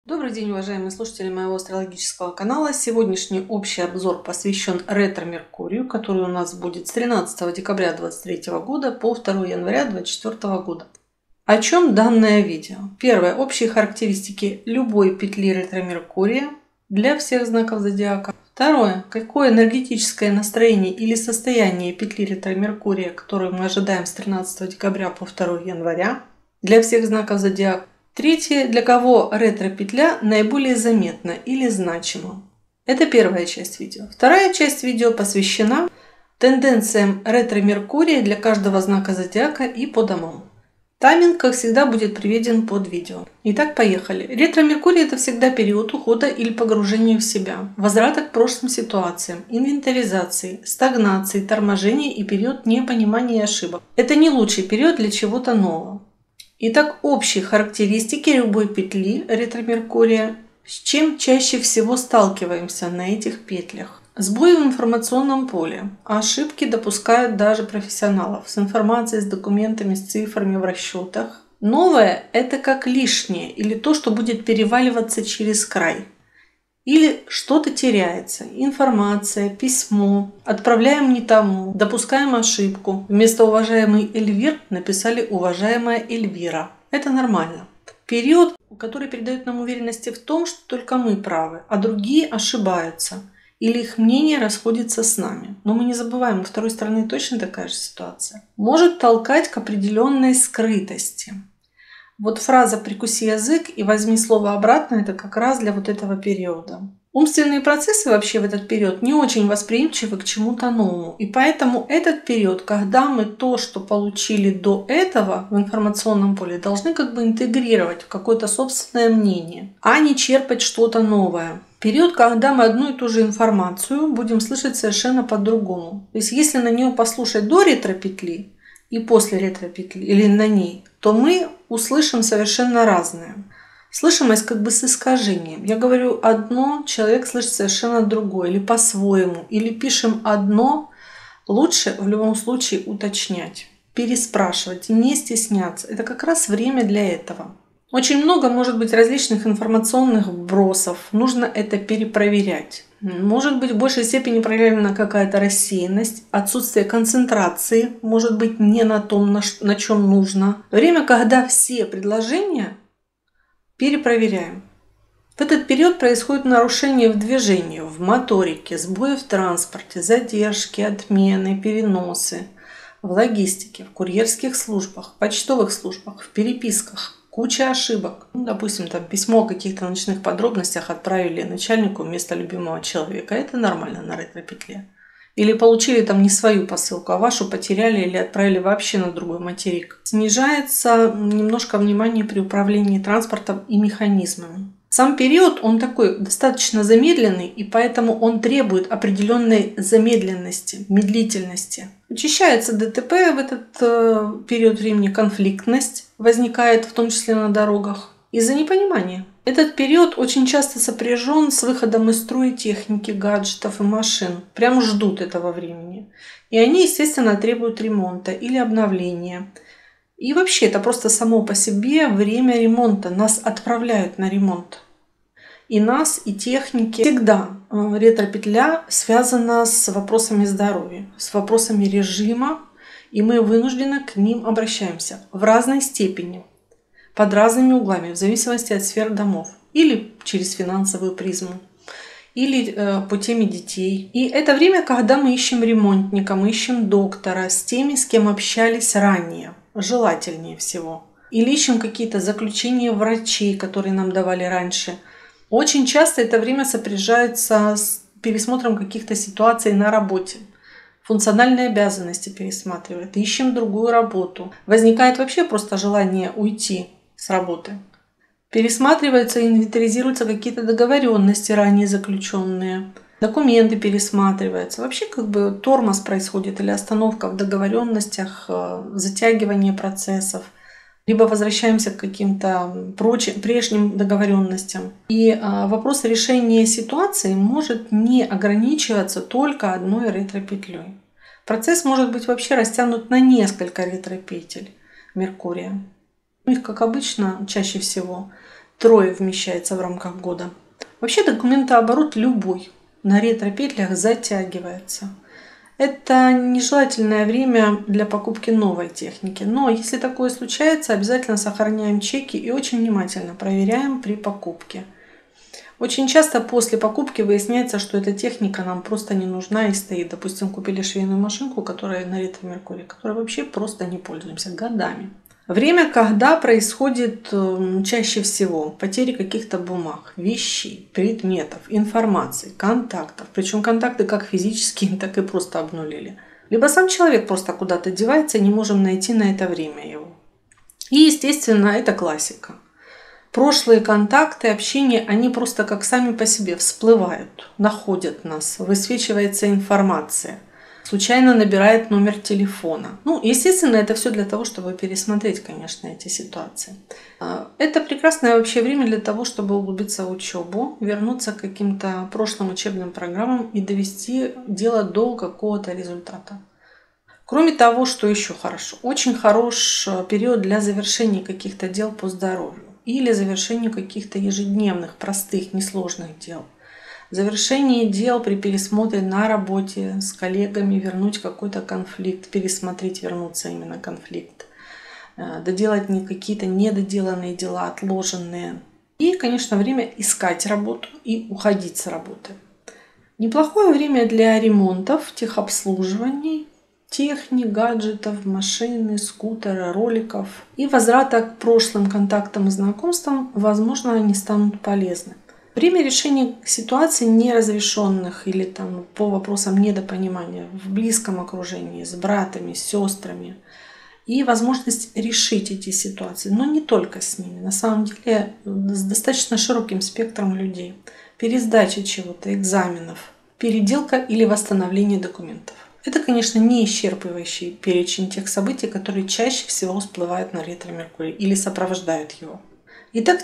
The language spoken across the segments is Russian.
Добрый день, уважаемые слушатели моего астрологического канала. Сегодняшний общий обзор посвящен ретро-меркурию, который у нас будет с 13 декабря 2023 года по 2 января 2024 года. О чем данное видео? Первое. Общие характеристики любой петли ретро-меркурия для всех знаков зодиака. Второе. Какое энергетическое настроение или состояние петли ретро-меркурия, которую мы ожидаем с 13 декабря по 2 января для всех знаков зодиака. Третье. Для кого ретро-петля наиболее заметна или значима? Это первая часть видео. Вторая часть видео посвящена тенденциям ретро-меркурия для каждого знака зодиака и по домам. Тайминг, как всегда, будет приведен под видео. Итак, поехали. Ретро-меркурий – это всегда период ухода или погружения в себя, возврата к прошлым ситуациям, инвентаризации, стагнации, торможения и период непонимания и ошибок. Это не лучший период для чего-то нового. Итак, общие характеристики любой петли ретро-меркурия, с чем чаще всего сталкиваемся на этих петлях. Сбои в информационном поле. Ошибки допускают даже профессионалов с информацией, с документами, с цифрами в расчетах. Новое – это как лишнее или то, что будет переваливаться через край. Или что-то теряется. Информация, письмо. Отправляем не тому. Допускаем ошибку. Вместо «уважаемый Эльвир» написали «уважаемая Эльвира». Это нормально. Период, который передает нам уверенности в том, что только мы правы, а другие ошибаются. Или их мнение расходится с нами. Но мы не забываем, у второй стороны точно такая же ситуация. Может толкать к определенной скрытости. Вот фраза «прикуси язык и возьми слово обратно» – это как раз для вот этого периода. Умственные процессы вообще в этот период не очень восприимчивы к чему-то новому. И поэтому этот период, когда мы то, что получили до этого в информационном поле, должны как бы интегрировать в какое-то собственное мнение, а не черпать что-то новое. Период, когда мы одну и ту же информацию будем слышать совершенно по-другому. То есть если на нее послушать до ретро-петли и после ретро-петли или на ней, то мы услышим совершенно разное. Слышимость как бы с искажением. Я говорю одно, человек слышит совершенно другое, или по-своему, или пишем одно. Лучше в любом случае уточнять, переспрашивать, не стесняться. Это как раз время для этого. Очень много может быть различных информационных вбросов. Нужно это перепроверять. Может быть в большей степени проявлена какая-то рассеянность, отсутствие концентрации, может быть не на том, на чем нужно. Время, когда все предложения перепроверяем. В этот период происходит нарушение в движении, в моторике, сбои в транспорте, задержки, отмены, переносы, в логистике, в курьерских службах, в почтовых службах, в переписках. Куча ошибок. Допустим, там письмо о каких-то ночных подробностях отправили начальнику вместо любимого человека. Это нормально на ретро-петле. Или получили там не свою посылку, а вашу потеряли или отправили вообще на другой материк. Снижается немножко внимание при управлении транспортом и механизмами. Сам период, он такой достаточно замедленный, и поэтому он требует определенной замедленности, медлительности. Учащается ДТП в этот период времени, конфликтность возникает, в том числе на дорогах, из-за непонимания. Этот период очень часто сопряжен с выходом из строя техники, гаджетов и машин. Прям ждут этого времени. И они, естественно, требуют ремонта или обновления. И вообще это просто само по себе время ремонта. Нас отправляют на ремонт. И нас, и техники. Всегда ретро-петля связана с вопросами здоровья, с вопросами режима. И мы вынуждены к ним обращаемся в разной степени, под разными углами, в зависимости от сфер домов. Или через финансовую призму. Или по теме детей. И это время, когда мы ищем ремонтника, мы ищем доктора с теми, с кем общались ранее. Желательнее всего. Или ищем какие-то заключения врачей, которые нам давали раньше. Очень часто это время сопряжается с пересмотром каких-то ситуаций на работе. Функциональные обязанности пересматривают. Ищем другую работу. Возникает вообще просто желание уйти с работы. Пересматриваются и инвентаризируются какие-то договоренности ранее заключенные. Документы пересматриваются. Вообще как бы тормоз происходит или остановка в договоренностях, затягивание процессов. Либо возвращаемся к каким-то прежним договоренностям. И вопрос решения ситуации может не ограничиваться только одной ретро-петлей. Процесс может быть вообще растянут на несколько ретро-петель Меркурия. Их, как обычно, чаще всего трое вмещается в рамках года. Вообще документооборот любой на ретро-петлях затягивается. Это нежелательное время для покупки новой техники. Но если такое случается, обязательно сохраняем чеки и очень внимательно проверяем при покупке. Очень часто после покупки выясняется, что эта техника нам просто не нужна и стоит. Допустим, купили швейную машинку, которая на ретро-меркурии, которой вообще просто не пользуемся годами. Время, когда происходит чаще всего потери каких-то бумаг, вещей, предметов, информации, контактов. Причем контакты как физические, так и просто обнулили. Либо сам человек просто куда-то девается, и не можем найти на это время его. И, естественно, это классика. Прошлые контакты, общение, они просто как сами по себе всплывают, находят нас, высвечивается информация. Случайно набирает номер телефона. Естественно, это все для того, чтобы пересмотреть, конечно, эти ситуации. Это прекрасное вообще время для того, чтобы углубиться в учебу, вернуться к каким-то прошлым учебным программам и довести дело до какого-то результата. Кроме того, что еще хорошо, очень хорош период для завершения каких-то дел по здоровью или завершения каких-то ежедневных, простых, несложных дел. Завершение дел при пересмотре на работе с коллегами, вернуть какой-то конфликт, пересмотреть, вернуться именно конфликт, доделать какие-то недоделанные дела, отложенные. И, конечно, время искать работу и уходить с работы. Неплохое время для ремонтов, техобслуживаний, техник, гаджетов, машины, скутера, роликов и возврата к прошлым контактам и знакомствам, возможно, они станут полезны. Время решения ситуаций неразрешенных или по вопросам недопонимания в близком окружении, с братьями, с сестрами. И возможность решить эти ситуации, но не только с ними. На самом деле с достаточно широким спектром людей. Пересдача чего-то, экзаменов, переделка или восстановление документов. Это, конечно, не исчерпывающий перечень тех событий, которые чаще всего всплывают на ретро-меркурий или сопровождают его. Итак,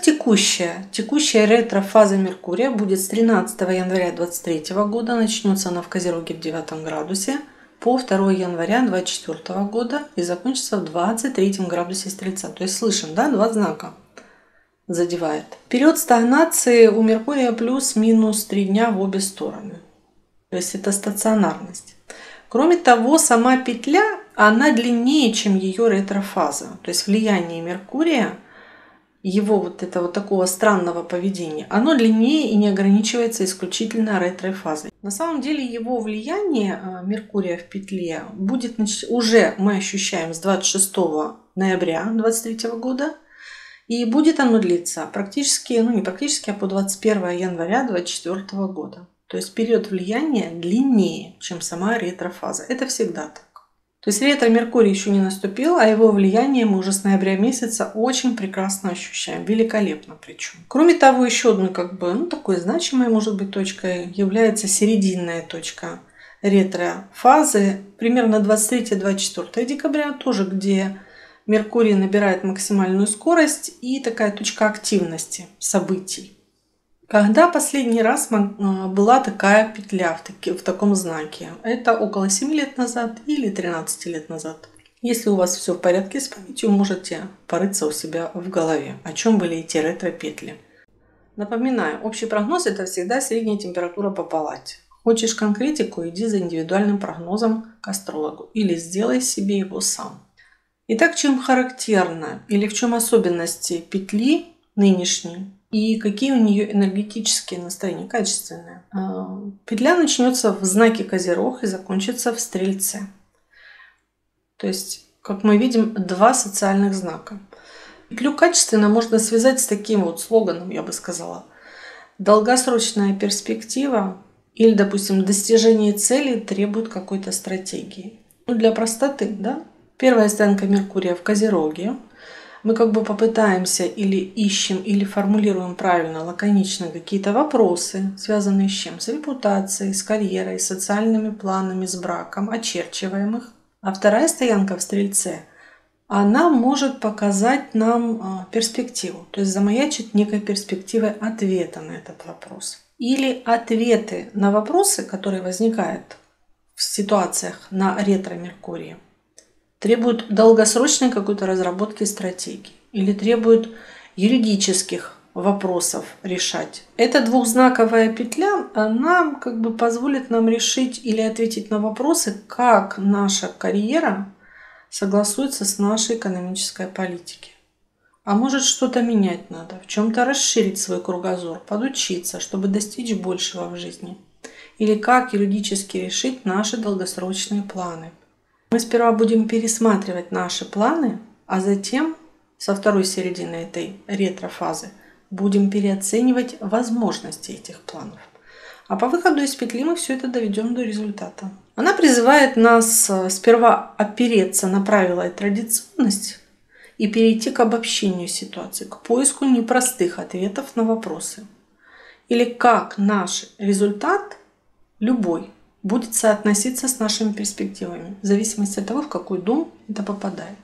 текущая ретро-фаза Меркурия будет с 13 января 2023 года, начнется она в Козероге в 9 градусе, по 2 января 2024 года и закончится в 23 градусе Стрельца. То есть слышим, да, 2 знака задевает. Период стагнации у Меркурия плюс-минус 3 дня в обе стороны. То есть это стационарность. Кроме того, сама петля, она длиннее, чем ее ретро-фаза. То есть влияние Меркурия, его такого странного поведения, оно длиннее и не ограничивается исключительно ретро-фазой. На самом деле его влияние Меркурия в петле будет уже мы ощущаем с 26 ноября 2023 года. И будет оно длиться практически, не практически, а по 21 января 2024 года. То есть период влияния длиннее, чем сама ретро-фаза. Это всегда так. То есть ретро-меркурий еще не наступил, а его влияние мы уже с ноября месяца очень прекрасно ощущаем. Великолепно причем. Кроме того, еще одной такой значимой, может быть, точкой является серединная точка ретро-фазы. Примерно 23-24 декабря тоже, где Меркурий набирает максимальную скорость и такая точка активности событий. Когда последний раз была такая петля в таком знаке? Это около 7 лет назад или 13 лет назад. Если у вас все в порядке с памятью, можете порыться у себя в голове, о чем были эти ретро-петли. Напоминаю, общий прогноз – это всегда средняя температура по палате. Хочешь конкретику – иди за индивидуальным прогнозом к астрологу или сделай себе его сам. Итак, чем характерно или в чем особенности петли нынешней? И какие у нее энергетические настроения, качественные. Петля начнется в знаке Козерог и закончится в Стрельце. То есть, как мы видим, 2 социальных знака. Петлю качественно можно связать с таким слоганом, я бы сказала. Долгосрочная перспектива или, допустим, достижение цели требует какой-то стратегии. Для простоты, да? Первая стоянка Меркурия в Козероге. Мы попытаемся или ищем, или формулируем правильно, лаконично какие-то вопросы, связанные с чем? С репутацией, с карьерой, с социальными планами, с браком, очерчиваем их. А вторая стоянка в Стрельце, она может показать нам перспективу, то есть замаячить некой перспективой ответа на этот вопрос. Или ответы на вопросы, которые возникают в ситуациях на ретро-меркурии, требуют долгосрочной какой-то разработки стратегии или требуют юридических вопросов решать. Эта двухзнаковая петля, она как бы позволит нам решить или ответить на вопросы, как наша карьера согласуется с нашей экономической политикой. А может, что-то менять надо, в чем-то расширить свой кругозор, подучиться, чтобы достичь большего в жизни. Или как юридически решить наши долгосрочные планы. Мы сперва будем пересматривать наши планы, а затем со второй середины этой ретро-фазы будем переоценивать возможности этих планов. А по выходу из петли мы все это доведем до результата. Она призывает нас сперва опереться на правила и традиционность и перейти к обобщению ситуации, к поиску непростых ответов на вопросы. Или как наш результат, любой, будет соотноситься с нашими перспективами, в зависимости от того, в какой дом это попадает.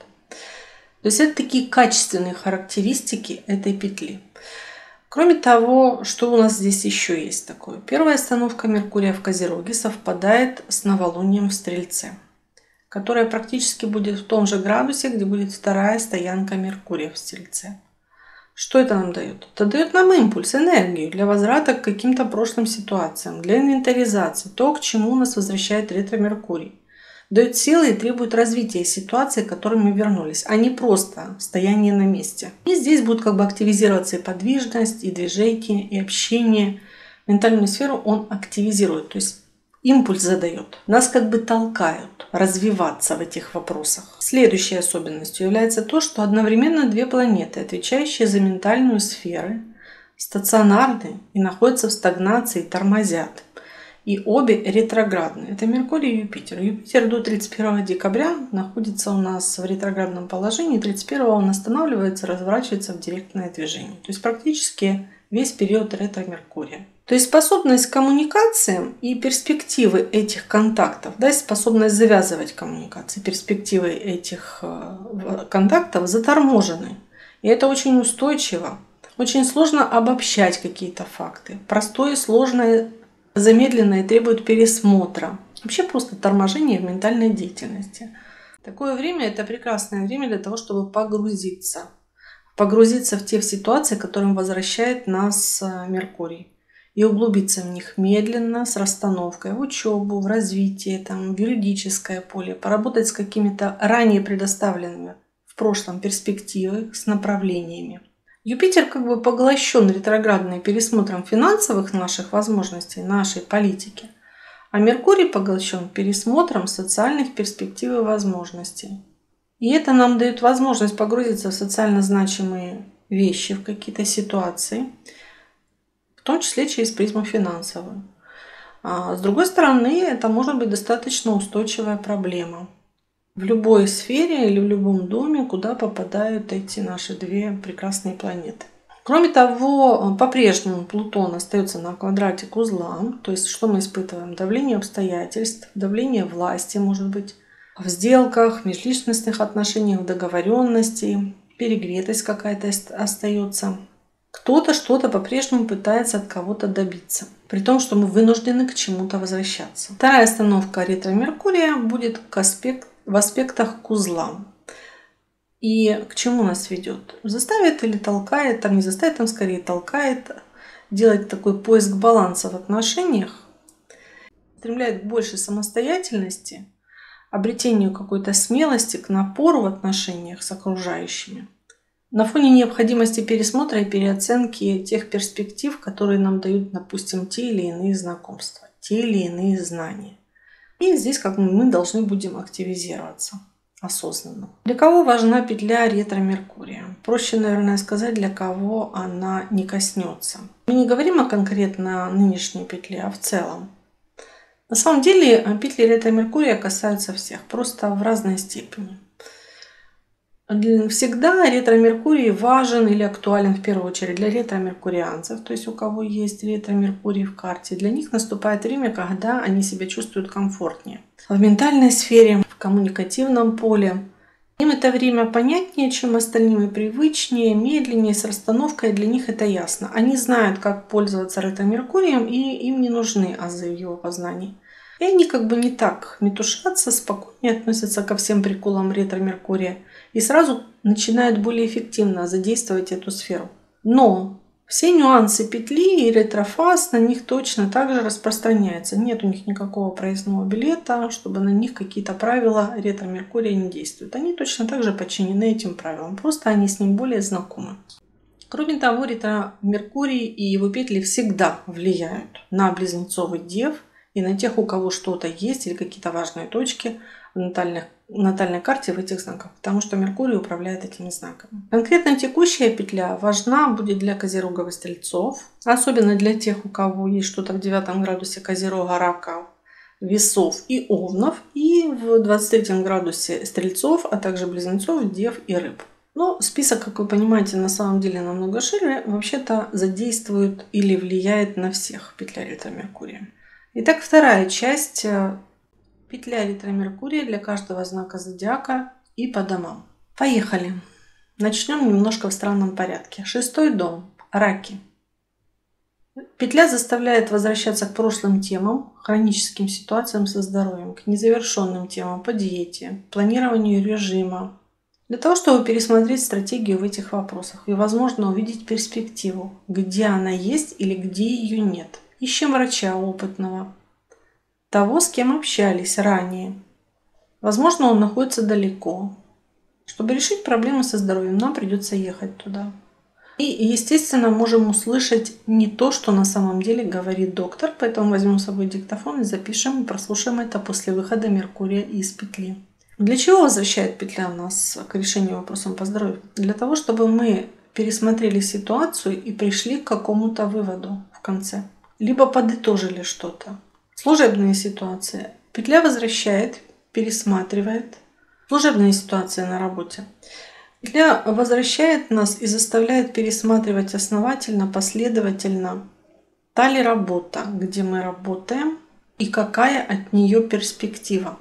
То есть это такие качественные характеристики этой петли. Кроме того, что у нас здесь еще есть такое? Первая остановка Меркурия в Козероге совпадает с новолунием в Стрельце, которая практически будет в том же градусе, где будет вторая стоянка Меркурия в Стрельце. Что это нам дает? Это дает нам импульс, энергию для возврата к каким-то прошлым ситуациям, для инвентаризации, то, к чему нас возвращает ретро-Меркурий. Дает силы и требует развития ситуации, к которой мы вернулись, а не просто стояние на месте. И здесь будет как бы активизироваться и подвижность, и движение, и общение. Ментальную сферу он активизирует, то есть импульс задает. Нас как бы толкают развиваться в этих вопросах. Следующей особенностью является то, что одновременно две планеты, отвечающие за ментальную сферу, стационарны и находятся в стагнации, тормозят. И обе ретроградные. Это Меркурий и Юпитер. Юпитер до 31 декабря находится у нас в ретроградном положении. 31 он останавливается, разворачивается в директное движение. То есть практически весь период ретро-Меркурия. То есть способность к коммуникациям и перспективы этих контактов, да, способность завязывать коммуникации, перспективы этих контактов заторможены. И это очень устойчиво. Очень сложно обобщать какие-то факты. Простое, сложное, замедленное требует пересмотра. Вообще просто торможение в ментальной деятельности. Такое время – это прекрасное время для того, чтобы погрузиться. Погрузиться в те ситуации, к которым возвращает нас Меркурий. И углубиться в них медленно, с расстановкой, в учебу, в развитие, в юридическое поле. Поработать с какими-то ранее предоставленными в прошлом перспективами, с направлениями. Юпитер как бы поглощен ретроградным пересмотром финансовых наших возможностей, нашей политики, а Меркурий поглощен пересмотром социальных перспектив и возможностей. И это нам дает возможность погрузиться в социально значимые вещи, в какие-то ситуации, в том числе через призму финансовую. А с другой стороны, это может быть достаточно устойчивая проблема. В любой сфере или в любом доме, куда попадают эти наши две прекрасные планеты. Кроме того, по-прежнему Плутон остается на квадрате к узлам. То есть, что мы испытываем? Давление обстоятельств, давление власти, может быть, в сделках, в межличностных отношениях, в договоренности, перегретость какая-то остается. Кто-то что-то по-прежнему пытается от кого-то добиться, при том, что мы вынуждены к чему-то возвращаться. Вторая остановка ретро-Меркурия будет в аспектах к узлам. И к чему нас ведет? Заставит или толкает, не заставит, скорее толкает делать такой поиск баланса в отношениях, стремляет к большей самостоятельности, обретению какой-то смелости, к напору в отношениях с окружающими. На фоне необходимости пересмотра и переоценки тех перспектив, которые нам дают, допустим, те или иные знакомства, те или иные знания. И здесь как мы должны будем активизироваться осознанно. Для кого важна петля ретро-Меркурия? Проще, наверное, сказать, для кого она не коснется. Мы не говорим о конкретно нынешней петле, а в целом. На самом деле петли ретро-Меркурия касаются всех, просто в разной степени. Всегда ретро-Меркурий важен или актуален в первую очередь для ретро-меркурианцев, то есть у кого есть ретро-Меркурий в карте. Для них наступает время, когда они себя чувствуют комфортнее. В ментальной сфере, в коммуникативном поле. Им это время понятнее, чем остальным, и привычнее, медленнее, с расстановкой, для них это ясно. Они знают, как пользоваться ретро-Меркурием, и им не нужны азы в его познании. И они как бы не так метушатся, спокойнее относятся ко всем приколам ретро-Меркурия и сразу начинают более эффективно задействовать эту сферу. Но Все нюансы петли и ретрофаз на них точно так же распространяются. Нет у них никакого проездного билета, чтобы на них какие-то правила ретро-меркурия не действуют. Они точно так же подчинены этим правилам, просто они с ним более знакомы. Кроме того, ретро-меркурий и его петли всегда влияют на близнецовый дев и на тех, у кого что-то есть или какие-то важные точки в натальной карте в этих знаках, потому что Меркурий управляет этими знаками. Конкретно текущая петля важна будет для Козерогов и Стрельцов, особенно для тех, у кого есть что-то в 9 градусе Козерога, Рака, Весов и Овнов, и в 23 градусе Стрельцов, а также Близнецов, Дев и Рыб. Но список, как вы понимаете, на самом деле намного шире, вообще-то задействует или влияет на всех петля ретро-меркурия. Итак, вторая часть – петля ретро-меркурия для каждого знака зодиака и по домам. Поехали! Начнем немножко в странном порядке. 6-й дом – Раки. Петля заставляет возвращаться к прошлым темам, хроническим ситуациям со здоровьем, к незавершенным темам по диете, планированию режима, для того, чтобы пересмотреть стратегию в этих вопросах и, возможно, увидеть перспективу, где она есть или где ее нет. Ищем врача опытного, того, с кем общались ранее. Возможно, он находится далеко. Чтобы решить проблемы со здоровьем, нам придется ехать туда. И, естественно, можем услышать не то, что на самом деле говорит доктор, поэтому возьмем с собой диктофон и запишем, и прослушаем это после выхода Меркурия из петли. Для чего возвращает петля нас к решению вопросов по здоровью? Для того, чтобы мы пересмотрели ситуацию и пришли к какому-то выводу в конце. Либо подытожили что-то. Служебные ситуации. Петля возвращает, пересматривает. Служебные ситуации на работе. Петля возвращает нас и заставляет пересматривать основательно, последовательно. Та ли работа, где мы работаем, и какая от нее перспектива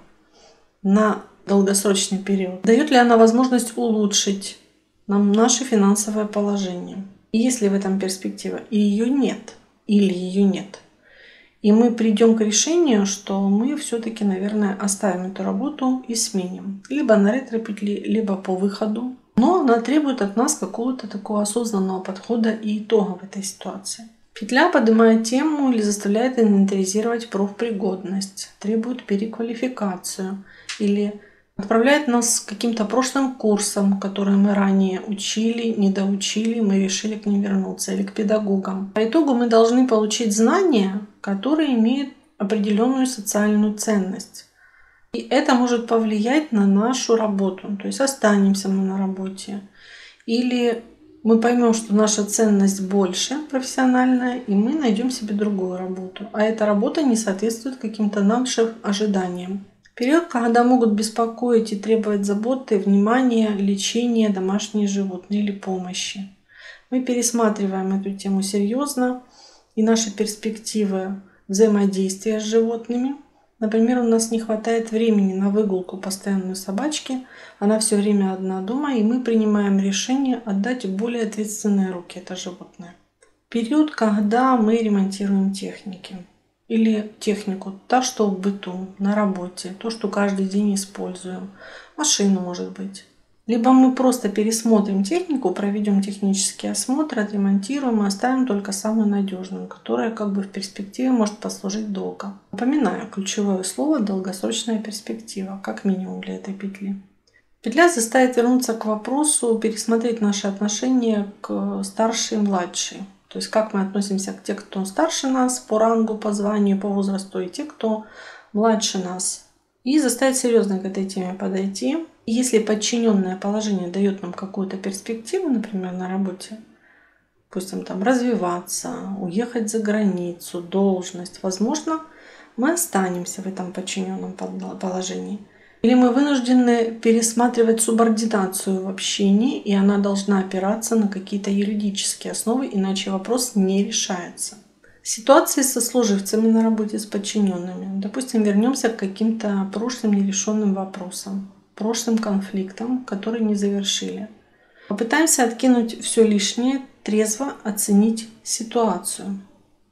на долгосрочный период. Дает ли она возможность улучшить нам наше финансовое положение? И есть ли в этом перспектива? И ее нет. Или ее нет. И мы придем к решению, что мы все-таки, наверное, оставим эту работу и сменим. Либо на ретро-петли, либо по выходу. Но она требует от нас какого-то такого осознанного подхода и итога в этой ситуации. Петля поднимает тему или заставляет инвентаризировать профпригодность, требует переквалификацию или отправляет нас к каким-то прошлым курсам, которые мы ранее учили, недоучили, мы решили к ним вернуться, или к педагогам. По итогу мы должны получить знания, которые имеют определенную социальную ценность. И это может повлиять на нашу работу. То есть останемся мы на работе. Или мы поймем, что наша ценность больше профессиональная, и мы найдем себе другую работу. А эта работа не соответствует каким-то нашим ожиданиям. Период, когда могут беспокоить и требовать заботы, внимания, лечения домашние животные или помощи. Мы пересматриваем эту тему серьезно, и наши перспективы взаимодействия с животными. Например, у нас не хватает времени на выгулку постоянной собачки, она все время одна дома, и мы принимаем решение отдать в более ответственные руки это животное. Период, когда мы ремонтируем техники. Или технику, та, что в быту, на работе, то, что каждый день используем. Машину, может быть. Либо мы просто пересмотрим технику, проведем технический осмотр, отремонтируем и оставим только самую надежную, которая как бы в перспективе может послужить долго. Напоминаю, ключевое слово – долгосрочная перспектива, как минимум для этой петли. Петля заставит вернуться к вопросу, пересмотреть наши отношения к старшей и младшей. То есть как мы относимся к тем, кто старше нас по рангу, по званию, по возрасту, и те, кто младше нас. И заставить серьезно к этой теме подойти. И если подчиненное положение дает нам какую-то перспективу, например, на работе, допустим, там развиваться, уехать за границу, должность, возможно, мы останемся в этом подчиненном положении. Или мы вынуждены пересматривать субординацию в общении, и она должна опираться на какие-то юридические основы, иначе вопрос не решается. Ситуации со служивцами на работе с подчиненными. Допустим, вернемся к каким-то прошлым нерешенным вопросам, прошлым конфликтам, которые не завершили. Попытаемся откинуть все лишнее, трезво оценить ситуацию.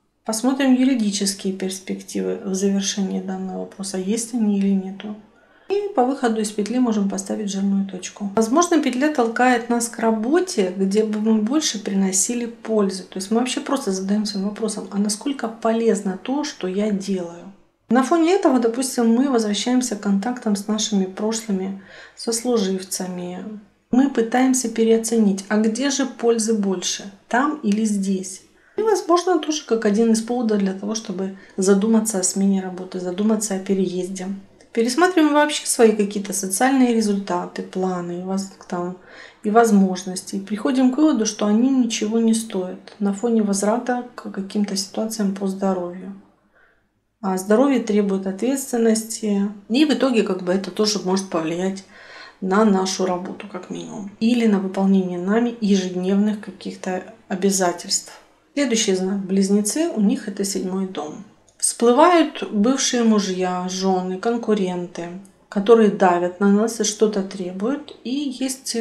Посмотрим юридические перспективы в завершении данного вопроса, есть они или нету. И по выходу из петли можем поставить жирную точку. Возможно, петля толкает нас к работе, где бы мы больше приносили пользы. То есть мы вообще просто задаемся вопросом, а насколько полезно то, что я делаю. На фоне этого, допустим, мы возвращаемся к контактам с нашими прошлыми сослуживцами. Мы пытаемся переоценить, а где же пользы больше, там или здесь. И, возможно, тоже как один из поводов для того, чтобы задуматься о смене работы, задуматься о переезде. Пересматриваем вообще свои какие-то социальные результаты, планы и возможности. И приходим к выводу, что они ничего не стоят на фоне возврата к каким-то ситуациям по здоровью. А здоровье требует ответственности. И в итоге это тоже может повлиять на нашу работу как минимум. Или на выполнение нами ежедневных каких-то обязательств. Следующий знак Близнецы, у них это 7-й дом. Всплывают бывшие мужья, жены, конкуренты, которые давят на нас и что-то требуют. И есть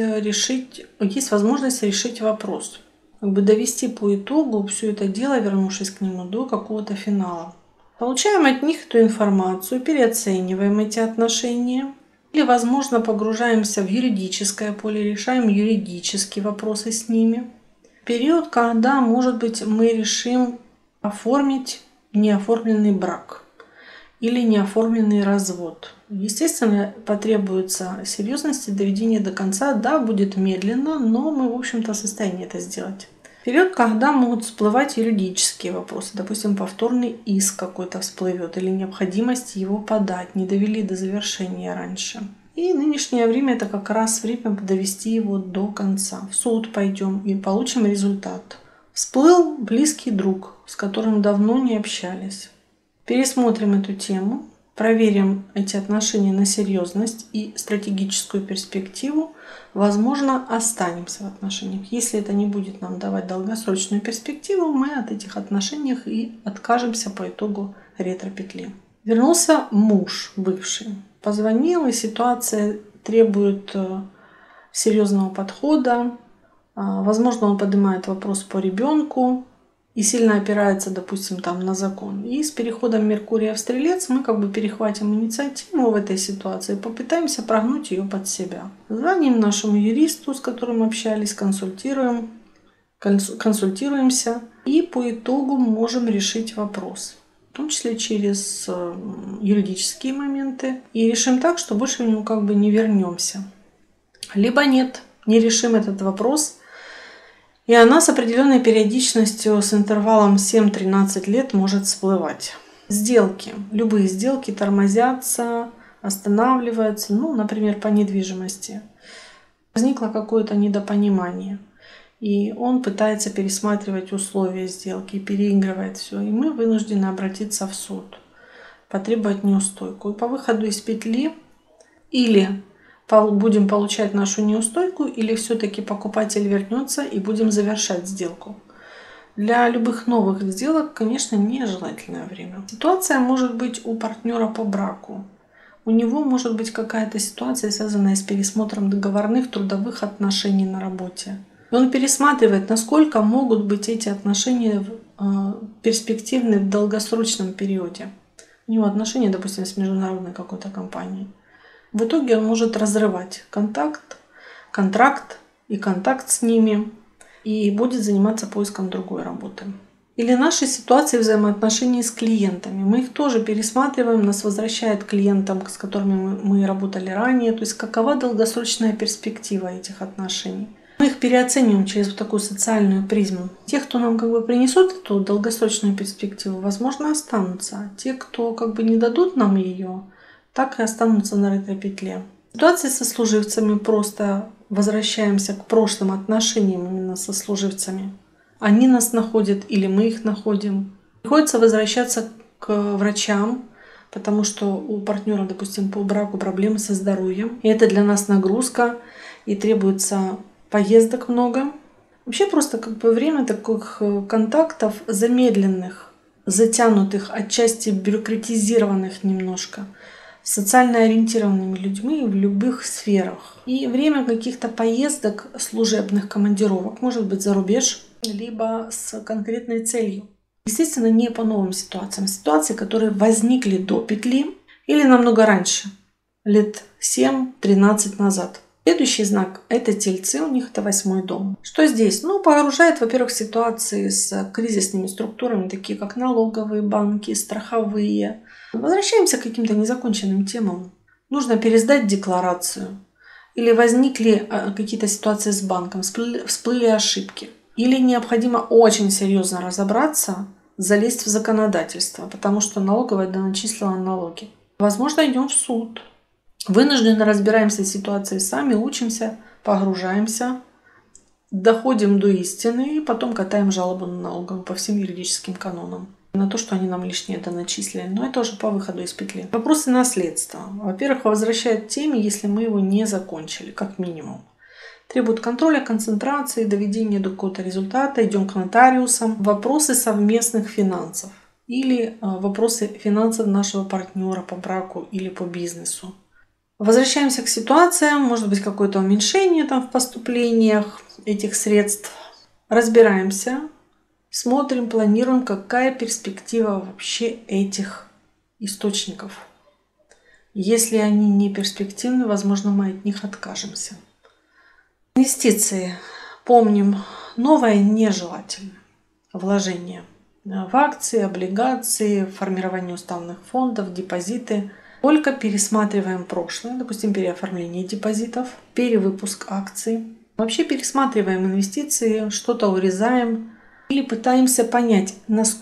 возможность решить вопрос. Довести по итогу все это дело, вернувшись к нему, до какого-то финала. Получаем от них эту информацию, переоцениваем эти отношения. Или, возможно, погружаемся в юридическое поле, решаем юридические вопросы с ними. Период, когда, может быть, мы решим оформить неоформленный брак или неоформленный развод. Естественно, потребуется серьезности, доведения до конца. Да, будет медленно, но мы, в общем-то, в состоянии это сделать. Период, когда могут всплывать юридические вопросы. Допустим, повторный иск какой-то всплывет или необходимость его подать. Не довели до завершения раньше. И нынешнее время это как раз время довести его до конца. В суд пойдем и получим результат. Всплыл близкий друг, с которым давно не общались. Пересмотрим эту тему, проверим эти отношения на серьезность и стратегическую перспективу. Возможно, останемся в отношениях. Если это не будет нам давать долгосрочную перспективу, мы от этих отношений и откажемся по итогу ретро-петли. Вернулся муж бывший. Позвонил, и ситуация требует серьезного подхода. Возможно, он поднимает вопрос по ребенку и сильно опирается, допустим, на закон. И с переходом Меркурия в Стрелец мы перехватим инициативу в этой ситуации, попытаемся прогнуть ее под себя. Звоним нашему юристу, с которым общались, консультируемся и по итогу можем решить вопрос. В том числе через юридические моменты. И решим так, что больше в него не вернемся. Либо нет, не решим этот вопрос. И она с определенной периодичностью, с интервалом 7-13 лет может всплывать. Сделки. Любые сделки тормозятся, останавливаются. Например, по недвижимости. Возникло какое-то недопонимание. И он пытается пересматривать условия сделки, переигрывает все. И мы вынуждены обратиться в суд, потребовать неустойку. И по выходу из петли или будем получать нашу неустойку, или все-таки покупатель вернется и будем завершать сделку. Для любых новых сделок, конечно, нежелательное время. Ситуация может быть у партнера по браку. У него может быть какая-то ситуация, связанная с пересмотром договорных трудовых отношений на работе. И он пересматривает, насколько могут быть эти отношения перспективны в долгосрочном периоде. У него отношения, допустим, с международной какой-то компанией. В итоге он может разрывать контракт и контакт с ними и будет заниматься поиском другой работы. Или наши ситуации взаимоотношений с клиентами. Мы их тоже пересматриваем, нас возвращает к клиентам, с которыми мы работали ранее. То есть какова долгосрочная перспектива этих отношений. Мы их переоцениваем через такую социальную призму. Те, кто нам принесут эту долгосрочную перспективу, возможно, останутся. Те, кто не дадут нам ее, так и останутся на ретро-петле. В ситуации со служивцами просто возвращаемся к прошлым отношениям именно со служивцами. Они нас находят или мы их находим. Приходится возвращаться к врачам, потому что у партнера, допустим, по браку проблемы со здоровьем. И это для нас нагрузка, и требуется поездок много. Вообще просто время таких контактов замедленных, затянутых, отчасти бюрократизированных немножко, социально ориентированными людьми в любых сферах. И время каких-то поездок, служебных командировок, может быть за рубеж, либо с конкретной целью. Естественно, не по новым ситуациям. Ситуации, которые возникли до петли или намного раньше. лет 7-13 назад. Следующий знак – это Тельцы, у них это 8-й дом. Что здесь? Ну, погружает, во-первых, ситуации с кризисными структурами, такие как налоговые, банки, страховые. Возвращаемся к каким-то незаконченным темам. Нужно пересдать декларацию. Или возникли какие-то ситуации с банком, всплыли ошибки. Или необходимо очень серьезно разобраться, залезть в законодательство, потому что налоговая доначислила налоги. Возможно, идем в суд. Вынужденно разбираемся в ситуации сами, учимся, погружаемся, доходим до истины и потом катаем жалобу на налоговую по всем юридическим канонам. На то, что они нам лишнее доначислили. Но это уже по выходу из петли. Вопросы наследства. Во-первых, возвращают теме, если мы его не закончили, как минимум. Требуют контроля, концентрации, доведения до какого-то результата. Идем к нотариусам. Вопросы совместных финансов. Или вопросы финансов нашего партнера по браку или по бизнесу. Возвращаемся к ситуациям. Может быть, какое-то уменьшение там в поступлениях этих средств. Разбираемся. Смотрим, планируем, какая перспектива вообще этих источников. Если они не перспективны, возможно, мы от них откажемся. Инвестиции. Помним, новое нежелательно. Вложения в акции, облигации, формирование уставных фондов, депозиты. Только пересматриваем прошлое, допустим, переоформление депозитов, перевыпуск акций. Вообще пересматриваем инвестиции, что-то урезаем. Или пытаемся понять,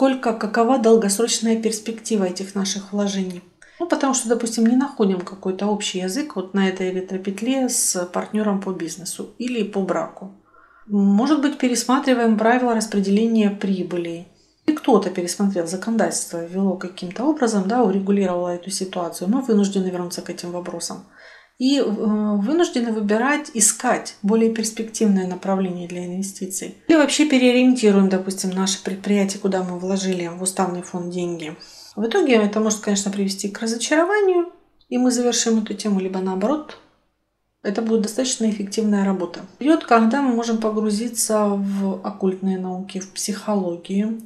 какова долгосрочная перспектива этих наших вложений. Потому что, допустим, не находим какой-то общий язык вот на этой ретропетле с партнером по бизнесу или по браку. Может быть, пересматриваем правила распределения прибыли. И кто-то пересмотрел законодательство, ввело каким-то образом, урегулировало эту ситуацию. Мы вынуждены вернуться к этим вопросам. И вынуждены выбирать, искать более перспективное направление для инвестиций. Или вообще переориентируем, допустим, наше предприятие, куда мы вложили в уставный фонд деньги. В итоге это может, конечно, привести к разочарованию, и мы завершим эту тему, либо наоборот, это будет достаточно эффективная работа. Период, когда мы можем погрузиться в оккультные науки, в психологию,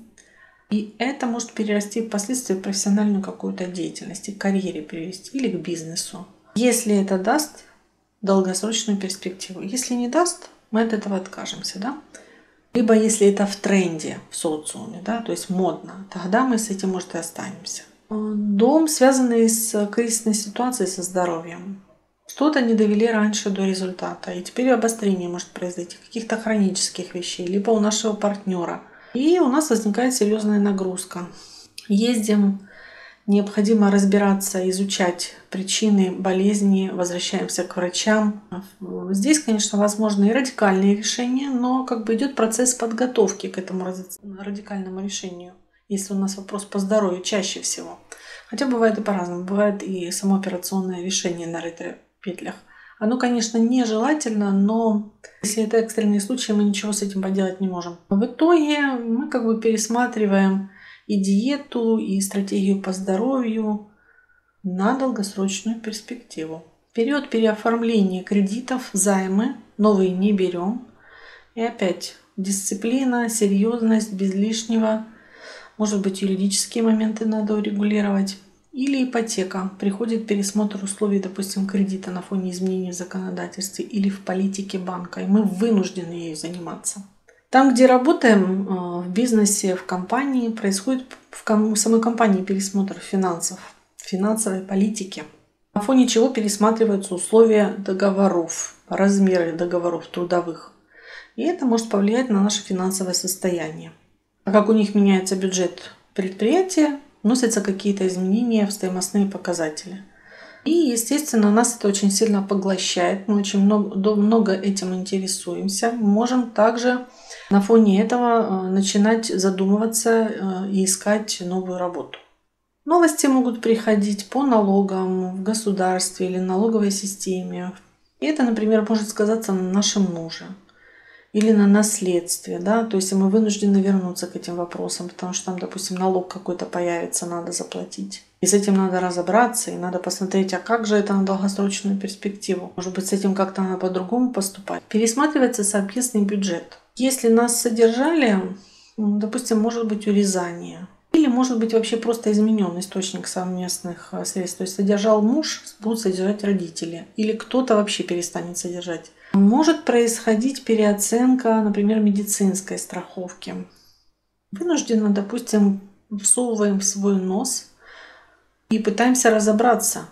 и это может перерасти впоследствии в профессиональную какую-то деятельность, к карьере перевести или к бизнесу. Если это даст долгосрочную перспективу. Если не даст, мы от этого откажемся. Либо если это в тренде в социуме, то есть модно, тогда мы с этим, может, и останемся. Дом, связанный с кризисной ситуацией со здоровьем. Что-то не довели раньше до результата, и теперь обострение может произойти каких-то хронических вещей, либо у нашего партнера. И у нас возникает серьезная нагрузка. Ездим, необходимо разбираться, изучать причины болезни, возвращаемся к врачам. Здесь, конечно, возможны и радикальные решения, но идет процесс подготовки к этому радикальному решению, если у нас вопрос по здоровью чаще всего. Хотя бывает и по-разному. Бывает и само операционное решение на ретропетлях. Оно, конечно, нежелательно, но если это экстренные случаи, мы ничего с этим поделать не можем. В итоге мы пересматриваем и диету, и стратегию по здоровью на долгосрочную перспективу. Период переоформления кредитов, займы, новые не берем. И опять дисциплина, серьезность, без лишнего. Может быть, юридические моменты надо урегулировать. Или ипотека. Приходит пересмотр условий, допустим, кредита на фоне изменений в законодательстве или в политике банка. И мы вынуждены ею заниматься. Там, где работаем, в бизнесе, в компании, происходит в самой компании пересмотр финансов, финансовой политики. На фоне чего пересматриваются условия договоров, размеры договоров трудовых. И это может повлиять на наше финансовое состояние. А как у них меняется бюджет предприятия, вносятся какие-то изменения в стоимостные показатели. И, естественно, нас это очень сильно поглощает. Мы очень много этим интересуемся. Мы можем также на фоне этого начинать задумываться и искать новую работу. Новости могут приходить по налогам в государстве или налоговой системе. И это, например, может сказаться на нашем муже или на наследстве. То есть мы вынуждены вернуться к этим вопросам, потому что там, допустим, налог какой-то появится, надо заплатить. И с этим надо разобраться, и надо посмотреть, а как же это на долгосрочную перспективу. Может быть, с этим как-то надо по-другому поступать. Пересматривается совместный бюджет. Если нас содержали, допустим, может быть урезание. Или может быть вообще просто изменен источник совместных средств. То есть содержал муж, будут содержать родители. Или кто-то вообще перестанет содержать. Может происходить переоценка, например, медицинской страховки. Вынужденно, допустим, всовываем в свой нос и пытаемся разобраться.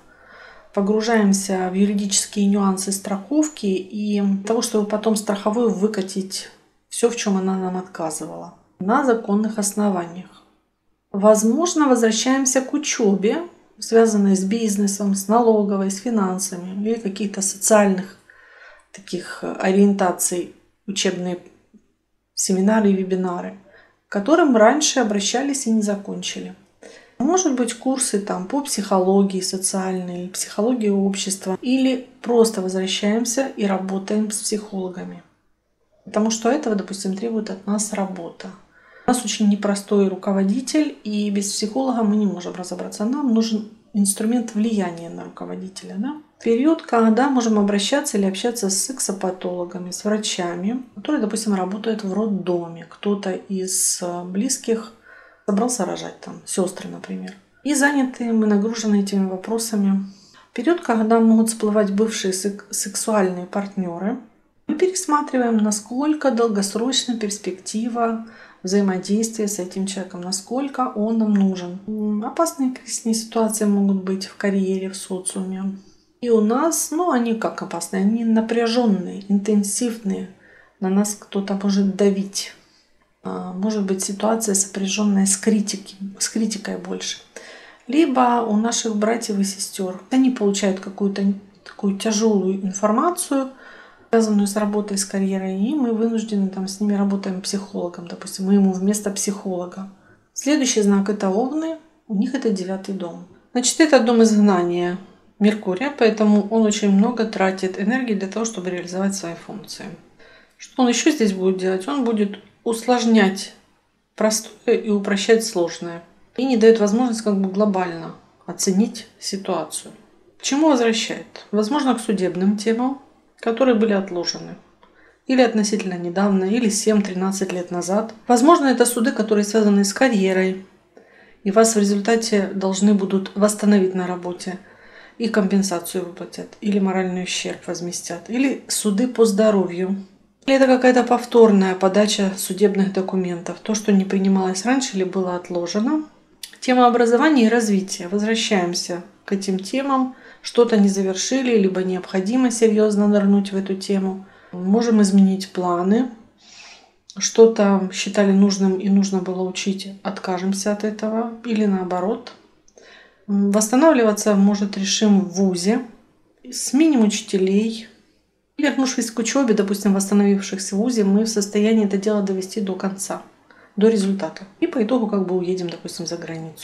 Погружаемся в юридические нюансы страховки и того, чтобы потом страховую выкатить все, в чем она нам отказывала, на законных основаниях. Возможно, возвращаемся к учебе, связанной с бизнесом, с налоговой, с финансами или каких-то социальных таких ориентаций, учебные семинары и вебинары, к которым раньше обращались и не закончили. Может быть, курсы там по психологии социальной, психологии общества. Или просто возвращаемся и работаем с психологами. Потому что этого, допустим, требует от нас работа. У нас очень непростой руководитель, и без психолога мы не можем разобраться. Нам нужен инструмент влияния на руководителя. Да? Период, когда можем обращаться или общаться с сексопатологами, с врачами, которые, допустим, работают в роддоме. Кто-то из близких собрался рожать, там, сестры, например. И заняты мы, нагружены этими вопросами. Период, когда могут всплывать бывшие сексуальные партнеры, мы пересматриваем, насколько долгосрочна перспектива взаимодействия с этим человеком, насколько он нам нужен. Опасные кризисные ситуации могут быть в карьере, в социуме. И у нас, они как опасные, они напряженные, интенсивные. На нас кто-то может давить. Может быть ситуация, сопряженная с критикой больше. Либо у наших братьев и сестер. Они получают какую-то такую тяжелую информацию, связанную с работой, с карьерой, и мы вынуждены там с ними работаем психологом. Допустим, мы ему вместо психолога. Следующий знак — это Овны. У них это 9-й дом. Значит, это дом изгнания Меркурия, поэтому он очень много тратит энергии для того, чтобы реализовать свои функции. Что он еще здесь будет делать? Он будет усложнять простое и упрощать сложное. И не дает возможность глобально оценить ситуацию. К чему возвращает? Возможно, к судебным темам, которые были отложены. Или относительно недавно, или 7-13 лет назад. Возможно, это суды, которые связаны с карьерой. И вас в результате должны будут восстановить на работе. И компенсацию выплатят. Или моральный ущерб возместят. Или суды по здоровью. Или это какая-то повторная подача судебных документов. То, что не принималось раньше или было отложено. Тема образования и развития. Возвращаемся к этим темам. Что-то не завершили, либо необходимо серьезно нырнуть в эту тему. Можем изменить планы. Что-то считали нужным и нужно было учить. Откажемся от этого. Или наоборот. Восстанавливаться может решим в вузе. Сменим учителей. Вернувшись к учебе, допустим, восстановившихся в вузе, мы в состоянии это дело довести до конца, до результата. И по итогу уедем, допустим, за границу.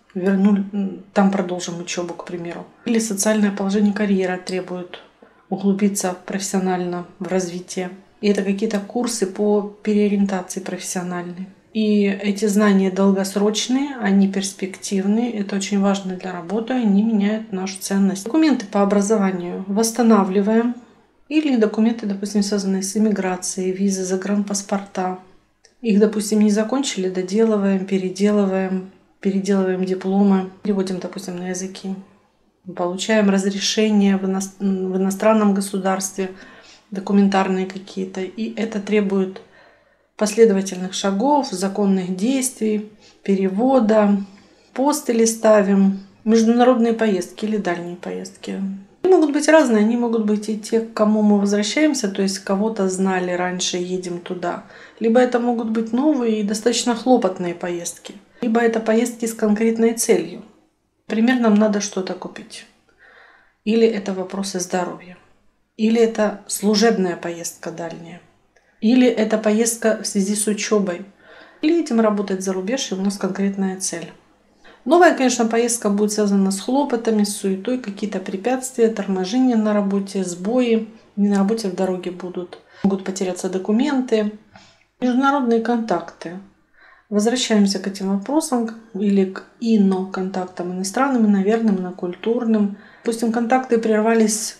Там продолжим учебу, к примеру. Или социальное положение карьеры требует углубиться профессионально в развитие. И это какие-то курсы по переориентации профессиональной. И эти знания долгосрочные, они перспективные, это очень важно для работы, они меняют нашу ценность. Документы по образованию восстанавливаем. Или документы, допустим, связанные с иммиграцией, визы, загранпаспорта. Их, допустим, не закончили, доделываем, переделываем дипломы, переводим, допустим, на языки. Получаем разрешения в иностранном государстве, документарные какие-то. И это требует последовательных шагов, законных действий, перевода. Постели ставим, международные поездки или дальние поездки. Они могут быть разные, они могут быть и те, к кому мы возвращаемся, то есть кого-то знали раньше, едем туда. Либо это могут быть новые и достаточно хлопотные поездки. Либо это поездки с конкретной целью. Например, нам надо что-то купить. Или это вопросы здоровья. Или это служебная поездка дальняя. Или это поездка в связи с учебой. Или едем работать за рубеж, и у нас конкретная цель. Новая, конечно, поездка будет связана с хлопотами, с суетой, какие-то препятствия, торможения на работе, сбои. Не на работе, в дороге будут. Могут потеряться документы. Международные контакты. Возвращаемся к этим вопросам или к контактам иностранным, иноверным, инокультурным. Допустим, контакты прервались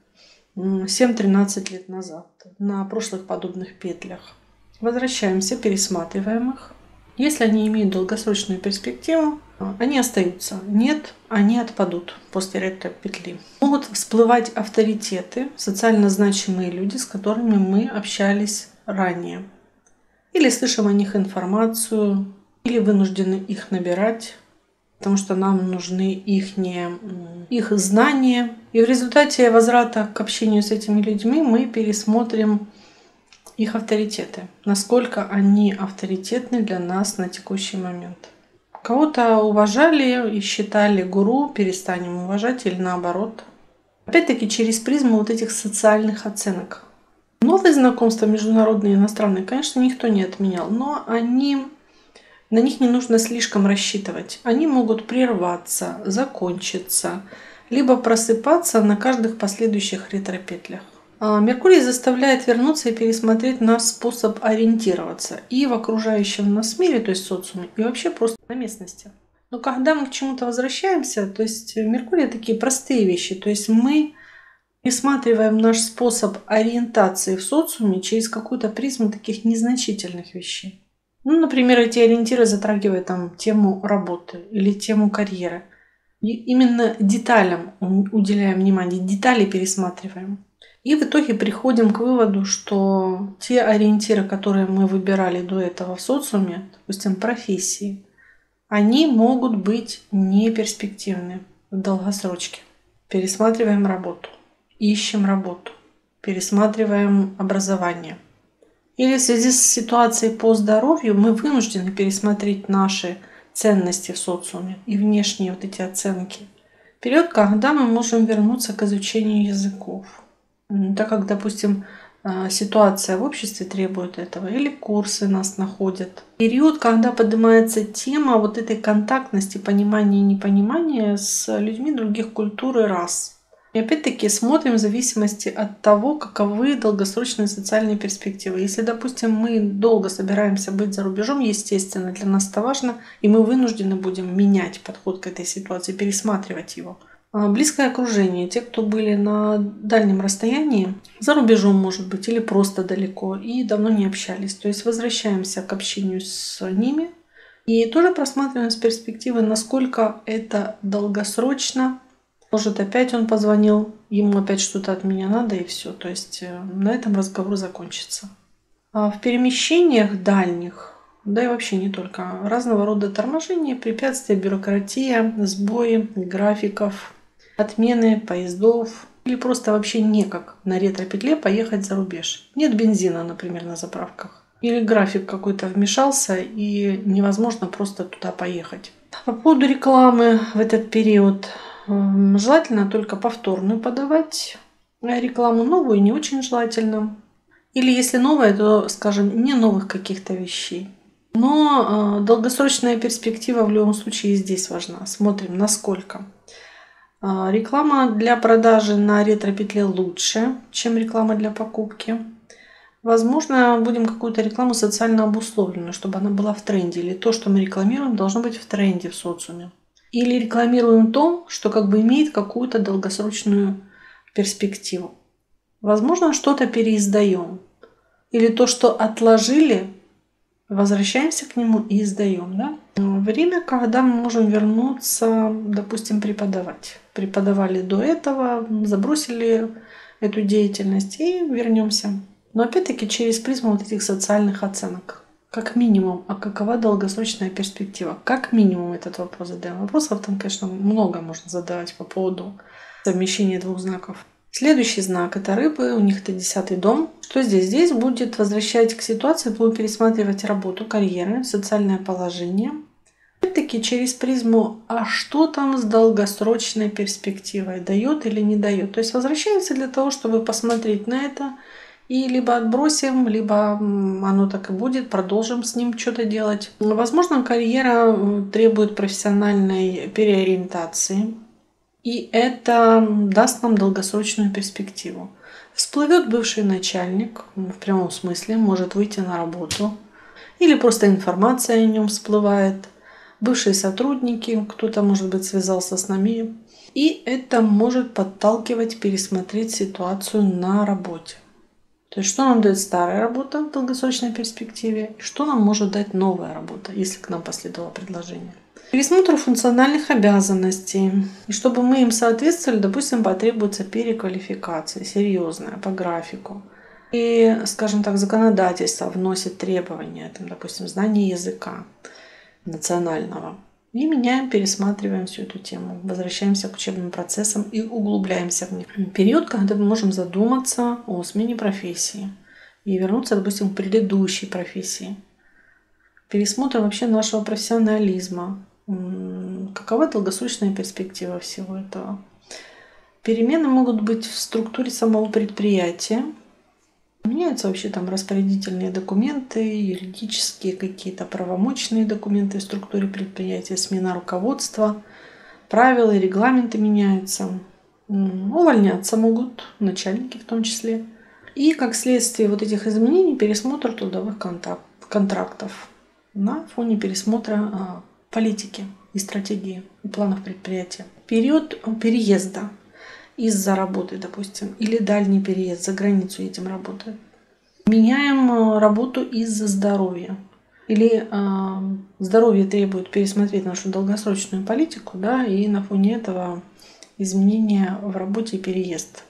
7-13 лет назад на прошлых подобных петлях. Возвращаемся, пересматриваем их Если они имеют долгосрочную перспективу, они остаются. Нет, они отпадут после ретро-петли. Могут всплывать авторитеты, социально значимые люди, с которыми мы общались ранее. Или слышим о них информацию, или вынуждены их набирать, потому что нам нужны их знания. И в результате возврата к общению с этими людьми мы пересмотрим их авторитеты, насколько они авторитетны для нас на текущий момент. Кого-то уважали и считали гуру, перестанем уважать или наоборот. Опять-таки через призму вот этих социальных оценок. Новые знакомства, международные и иностранные, конечно, никто не отменял, но на них не нужно слишком рассчитывать. Они могут прерваться, закончиться, либо просыпаться на каждых последующих ретро-петлях. Меркурий заставляет вернуться и пересмотреть наш способ ориентироваться и в окружающем нас мире, то есть социуме, и вообще просто на местности. Но когда мы к чему-то возвращаемся, то есть Меркурий такие простые вещи, то есть мы пересматриваем наш способ ориентации в социуме через какую-то призму таких незначительных вещей. Например, эти ориентиры затрагивают тему работы или тему карьеры. И именно деталям уделяем внимание, детали пересматриваем. И в итоге приходим к выводу, что те ориентиры, которые мы выбирали до этого в социуме, допустим, профессии, они могут быть неперспективны в долгосрочке. Пересматриваем работу, ищем работу, пересматриваем образование. Или в связи с ситуацией по здоровью мы вынуждены пересмотреть наши ценности в социуме и внешние вот эти оценки. Период, когда мы можем вернуться к изучению языков. Так как, допустим, ситуация в обществе требует этого, или курсы нас находят. Период, когда поднимается тема вот этой контактности, понимания и непонимания с людьми других культур и рас. И опять-таки смотрим в зависимости от того, каковы долгосрочные социальные перспективы. Если, допустим, мы долго собираемся быть за рубежом, естественно, для нас это важно, и мы вынуждены будем менять подход к этой ситуации, пересматривать его. Близкое окружение, те, кто были на дальнем расстоянии, за рубежом, может быть, или просто далеко, и давно не общались. То есть возвращаемся к общению с ними и тоже просматриваем с перспективы, насколько это долгосрочно. Может, опять он позвонил, ему опять что-то от меня надо, и все. То есть на этом разговор закончится. А в перемещениях дальних, да и вообще не только, разного рода торможения, препятствия, бюрократия, сбои графиков, отмены поездов или просто вообще некак на ретро-петле поехать за рубеж. Нет бензина, например, на заправках. Или график какой-то вмешался и невозможно просто туда поехать. По поводу рекламы в этот период желательно только повторную подавать рекламу, новую не очень желательно. Или если новая, то, скажем, не новых каких-то вещей. Но долгосрочная перспектива в любом случае здесь важна. Смотрим, насколько. Реклама для продажи на ретро-петле лучше, чем реклама для покупки. Возможно, будем какую-то рекламу социально обусловленную, чтобы она была в тренде. Или то, что мы рекламируем, должно быть в тренде в социуме. Или рекламируем то, что имеет какую-то долгосрочную перспективу. Возможно, что-то переиздаем. Или то, что отложили, возвращаемся к нему и издаем. Да? Время, когда мы можем вернуться, допустим, преподавать. Преподавали до этого, забросили эту деятельность и вернемся. Но опять-таки через призму вот этих социальных оценок. Как минимум, а какова долгосрочная перспектива? Как минимум этот вопрос задаем. Вопросов там, конечно, много можно задавать по поводу совмещения двух знаков. Следующий знак – это рыбы, у них это 10-й дом. Что здесь? Здесь будет возвращать к ситуации, будем пересматривать работу, карьеру, социальное положение. Опять-таки через призму, а что там с долгосрочной перспективой, дает или не дает. То есть возвращаемся для того, чтобы посмотреть на это и либо отбросим, либо оно так и будет, продолжим с ним что-то делать. Возможно, карьера требует профессиональной переориентации. И это даст нам долгосрочную перспективу. Всплывет бывший начальник, в прямом смысле, может выйти на работу. Или просто информация о нем всплывает. Бывшие сотрудники, кто-то, может быть, связался с нами. И это может подталкивать пересмотреть ситуацию на работе. То есть, что нам дает старая работа в долгосрочной перспективе, и что нам может дать новая работа, если к нам последовало предложение. Пересмотр функциональных обязанностей. И чтобы мы им соответствовали, допустим, потребуется переквалификация, серьезная, по графику. И, скажем так, законодательство вносит требования, там, допустим, знание языка национального. И меняем, пересматриваем всю эту тему, возвращаемся к учебным процессам и углубляемся в них. Период, когда мы можем задуматься о смене профессии и вернуться, допустим, к предыдущей профессии. Пересмотр вообще нашего профессионализма. Какова долгосрочная перспектива всего этого? Перемены могут быть в структуре самого предприятия. Меняются вообще там распорядительные документы, юридические какие-то правомочные документы в структуре предприятия, смена руководства, правила и регламенты меняются. Увольняться могут начальники в том числе. И как следствие вот этих изменений пересмотр трудовых контрактов на фоне пересмотра политики и стратегии и планов предприятия. Период переезда из-за работы, допустим, или дальний переезд, за границу едем работать. Меняем работу из-за здоровья. Или здоровье требует пересмотреть нашу долгосрочную политику, да, и на фоне этого изменения в работе и переезд.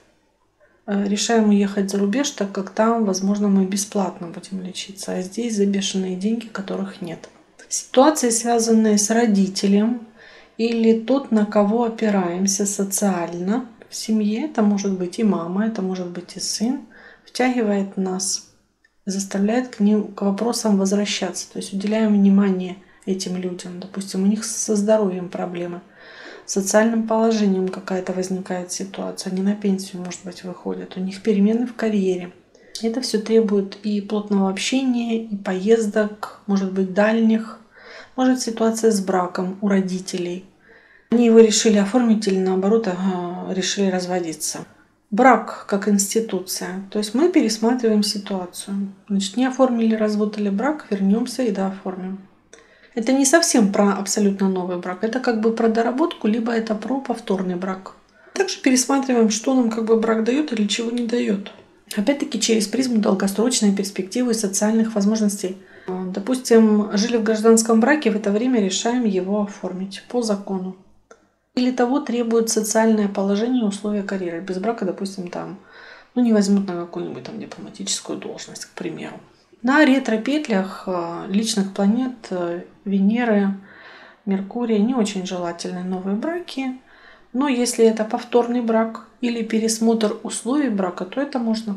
Решаем уехать за рубеж, так как там, возможно, мы бесплатно будем лечиться, а здесь за бешеные деньги, которых нет. Ситуации, связанные с родителем или тот, на кого опираемся социально в семье, это может быть и мама, это может быть и сын, втягивает нас, заставляет к вопросам возвращаться. То есть уделяем внимание этим людям. Допустим, у них со здоровьем проблемы, с социальным положением какая-то возникает ситуация, они на пенсию, может быть, выходят, у них перемены в карьере. Это все требует и плотного общения, и поездок, может быть, дальних. Может, ситуация с браком у родителей. Они его решили оформить или наоборот решили разводиться. Брак как институция. То есть мы пересматриваем ситуацию. Значит, не оформили развод или брак, вернемся и дооформим. Это не совсем про абсолютно новый брак. Это как бы про доработку, либо это про повторный брак. Также пересматриваем, что нам как бы брак дает или чего не дает. Опять-таки через призму долгосрочной перспективы и социальных возможностей. Допустим, жили в гражданском браке, в это время решаем его оформить по закону. Или того требует социальное положение и условия карьеры. Без брака, допустим, там, не возьмут на какую-нибудь там дипломатическую должность, к примеру. На ретро-петлях личных планет Венеры, Меркурия не очень желательны новые браки. Но если это повторный брак или пересмотр условий брака, то это можно.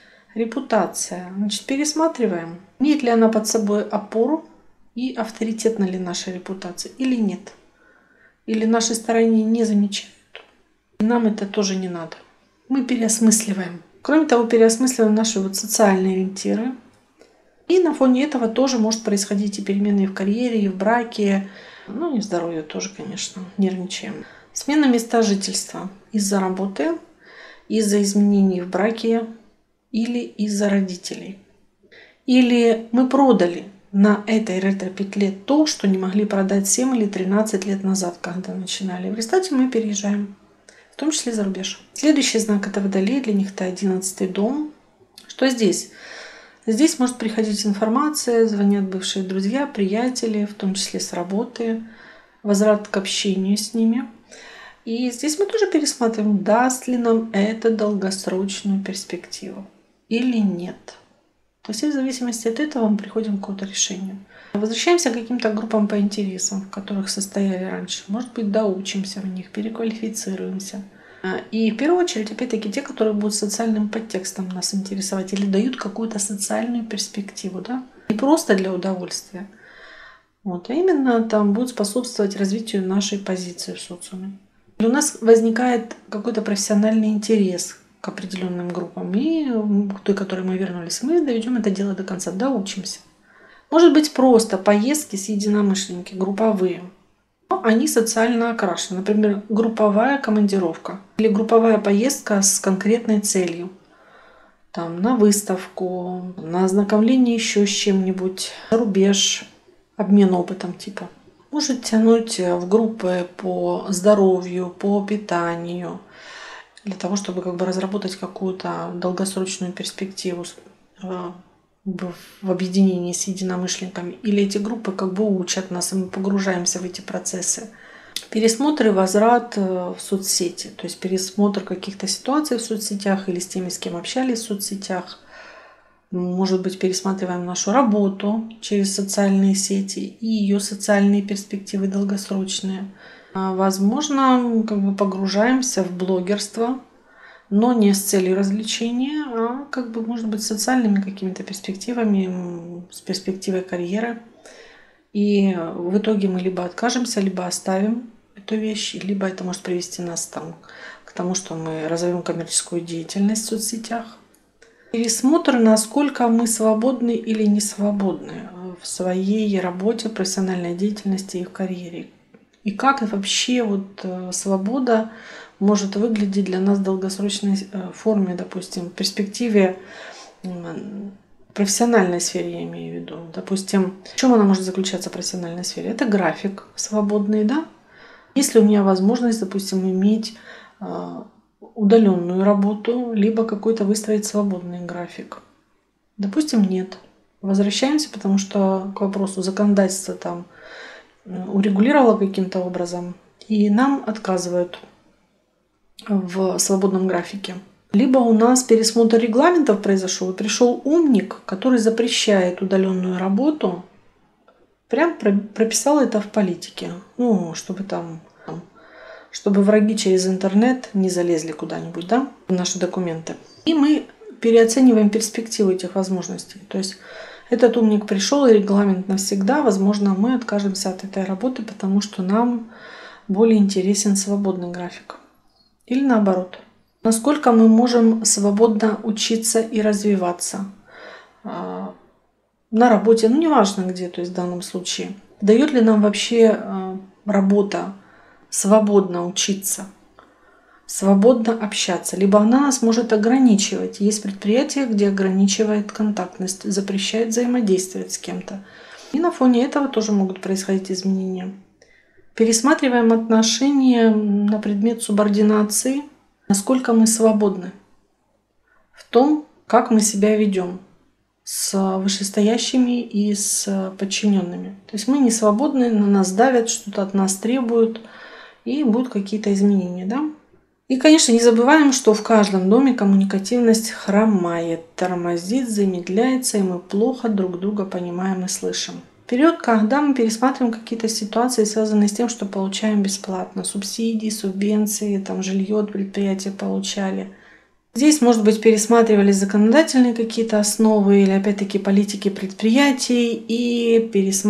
Репутация. Значит, пересматриваем, имеет ли она под собой опору и авторитетна ли наша репутация или нет. Или нашей стороне не замечают. И нам это тоже не надо. Мы переосмысливаем. Кроме того, переосмысливаем наши социальные ориентиры. И на фоне этого тоже может происходить и перемены и в карьере, и в браке. И в здоровье тоже, конечно, нервничаем. Смена места жительства из-за работы, из-за изменений в браке или из-за родителей. Или мы продали на этой ретро-петле то, что не могли продать 7 или 13 лет назад, когда начинали. В результате мы переезжаем, в том числе за рубеж. Следующий знак — это Водолей, для них это 11-й дом. Что здесь? Здесь может приходить информация, звонят бывшие друзья, приятели, в том числе с работы, возврат к общению с ними. И здесь мы тоже пересматриваем, даст ли нам это долгосрочную перспективу или нет. То есть в зависимости от этого мы приходим к какому-то решению. Возвращаемся к каким-то группам по интересам, в которых состояли раньше. Может быть, доучимся в них, переквалифицируемся. И в первую очередь, опять-таки, те, которые будут социальным подтекстом нас интересовать или дают какую-то социальную перспективу, да? Не просто для удовольствия. А именно там будут способствовать развитию нашей позиции в социуме. И у нас возникает какой-то профессиональный интерес к определенным группам. И к той, к которой мы вернулись, мы доведем это дело до конца, доучимся. Может быть, просто поездки с единомышленниками, групповые. Но они социально окрашены. Например, групповая командировка или групповая поездка с конкретной целью. Там, на выставку, на ознакомление еще с чем-нибудь, на рубеж, обмен опытом типа. Может тянуть в группы по здоровью, по питанию. для того, чтобы как бы разработать какую-то долгосрочную перспективу в объединении с единомышленниками. Или эти группы как бы учат нас, и мы погружаемся в эти процессы. Пересмотр и возврат в соцсети, то есть пересмотр каких-то ситуаций в соцсетях или с теми, с кем общались в соцсетях. Может быть, пересматриваем нашу работу через социальные сети и ее социальные перспективы долгосрочные. Возможно, как бы погружаемся в блогерство, но не с целью развлечения, а как бы, может быть, социальными какими-то перспективами, с перспективой карьеры. И в итоге мы либо откажемся, либо оставим эту вещь, либо это может привести нас к тому, что мы развиваем коммерческую деятельность в соцсетях. Пересмотр, насколько мы свободны или не свободны в своей работе, профессиональной деятельности и в карьере. И как вообще свобода может выглядеть для нас в долгосрочной форме, допустим, в перспективе профессиональной сфере, я имею в виду. Допустим, в чем она может заключаться в профессиональной сфере? Это график свободный, да? Если у меня возможность, допустим, иметь удаленную работу, либо какой-то выстроить свободный график. Допустим, нет. Возвращаемся, потому что к вопросу законодательства там урегулировало каким-то образом, и нам отказывают в свободном графике. Либо у нас пересмотр регламентов произошел, и пришел умник, который запрещает удаленную работу, прям прописал это в политике, чтобы враги через интернет не залезли куда-нибудь, да, в наши документы. И мы переоцениваем перспективу этих возможностей. То есть этот умник пришел, и регламент навсегда. Возможно, мы откажемся от этой работы, потому что нам более интересен свободный график. Или наоборот. Насколько мы можем свободно учиться и развиваться на работе, неважно где, то есть в данном случае. Дает ли нам вообще работа свободно учиться, свободно общаться, либо она нас может ограничивать. Есть предприятия, где ограничивает контактность, запрещает взаимодействовать с кем-то. И на фоне этого тоже могут происходить изменения. Пересматриваем отношения на предмет субординации, насколько мы свободны в том, как мы себя ведем с вышестоящими и с подчиненными. То есть мы не свободны, на нас давят, что-то от нас требуют, и будут какие-то изменения, да? И, конечно, не забываем, что в каждом доме коммуникативность хромает, тормозит, замедляется, и мы плохо друг друга понимаем и слышим. Период, когда мы пересматриваем какие-то ситуации, связанные с тем, что получаем бесплатно, субсидии, субвенции, жилье от предприятия получали. Здесь, может быть, пересматривались законодательные какие-то основы или, опять-таки, политики предприятий, и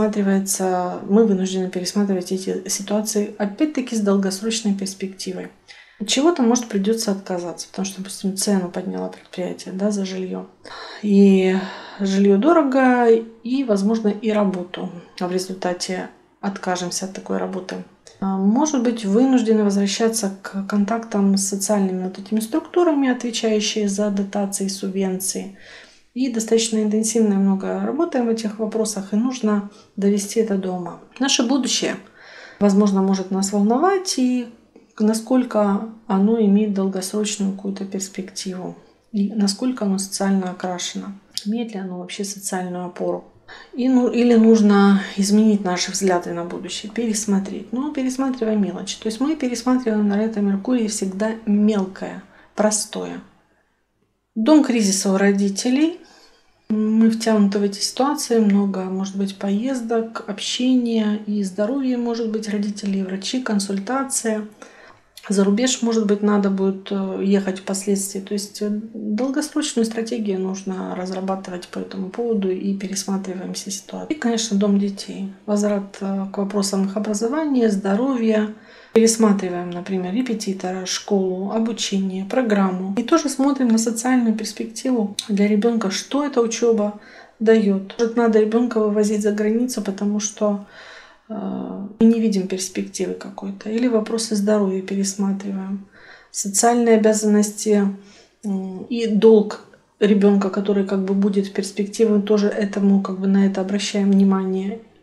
мы вынуждены пересматривать эти ситуации, опять-таки, с долгосрочной перспективой. От чего-то, может, придется отказаться, потому что, допустим, цену подняло предприятие, да, за жилье. И жилье дорого, и, возможно, и работу. А в результате откажемся от такой работы. Может быть, вынуждены возвращаться к контактам с социальными этими структурами, отвечающие за дотации и субвенции. И достаточно интенсивно и много работаем в этих вопросах, и нужно довести это до ума. Наше будущее, возможно, может нас волновать, и насколько оно имеет долгосрочную какую-то перспективу, и насколько оно социально окрашено, имеет ли оно вообще социальную опору. Или нужно изменить наши взгляды на будущее, пересмотреть. Пересматриваем мелочи. То есть мы пересматриваем на ретро Меркурий всегда мелкое, простое. Дом кризиса у родителей. Мы втянуты в эти ситуации. Много, может быть, поездок, общения и здоровья, может быть, родителей, врачи, консультация. За рубеж, может быть, надо будет ехать впоследствии. То есть долгосрочную стратегию нужно разрабатывать по этому поводу, и пересматриваем все ситуации. И, конечно, дом детей. Возврат к вопросам их образования, здоровья. Пересматриваем, например, репетитора, школу, обучение, программу. И тоже смотрим на социальную перспективу для ребенка, что эта учеба дает. Может, надо ребенка вывозить за границу, потому что мы не видим перспективы какой-то. Или вопросы здоровья пересматриваем. Социальные обязанности и долг ребенка, который будет в перспективе, тоже на это обращаем внимание.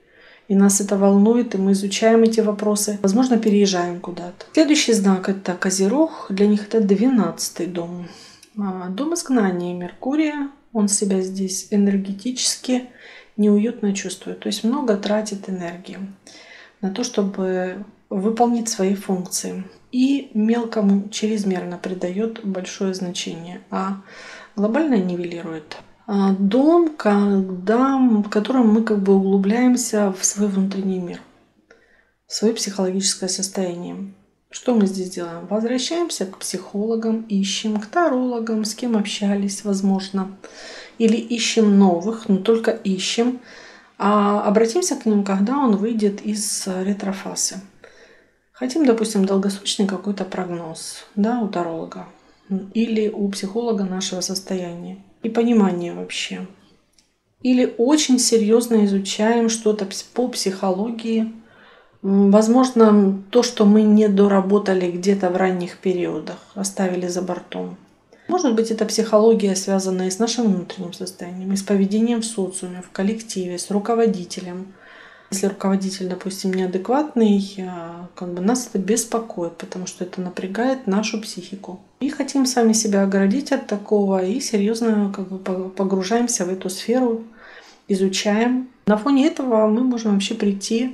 и нас это волнует, и мы изучаем эти вопросы. Возможно, переезжаем куда-то. Следующий знак – это Козерог. Для них это 12-й дом. Дом изгнания Меркурия. Он себя здесь энергетически неуютно чувствует. То есть много тратит энергии на то, чтобы выполнить свои функции. И мелкому чрезмерно придает большое значение, а глобально нивелирует. Дом, в котором мы как бы углубляемся в свой внутренний мир, в свое психологическое состояние. Что мы здесь делаем? Возвращаемся к психологам, ищем, к тарологам, с кем общались, возможно. Или ищем новых, но только ищем. А обратимся к ним, когда он выйдет из ретрофазы. Хотим, допустим, долгосрочный какой-то прогноз, да, у таролога или у психолога нашего состояния и понимания вообще. Или очень серьезно изучаем что-то по психологии. Возможно, то, что мы не доработали где-то в ранних периодах, оставили за бортом. Может быть, это психология, связанная с нашим внутренним состоянием, и с поведением в социуме, в коллективе, с руководителем. Если руководитель, допустим, неадекватный, нас это беспокоит, потому что это напрягает нашу психику. И хотим сами себя оградить от такого и серьезно погружаемся в эту сферу, изучаем. На фоне этого мы можем вообще прийти,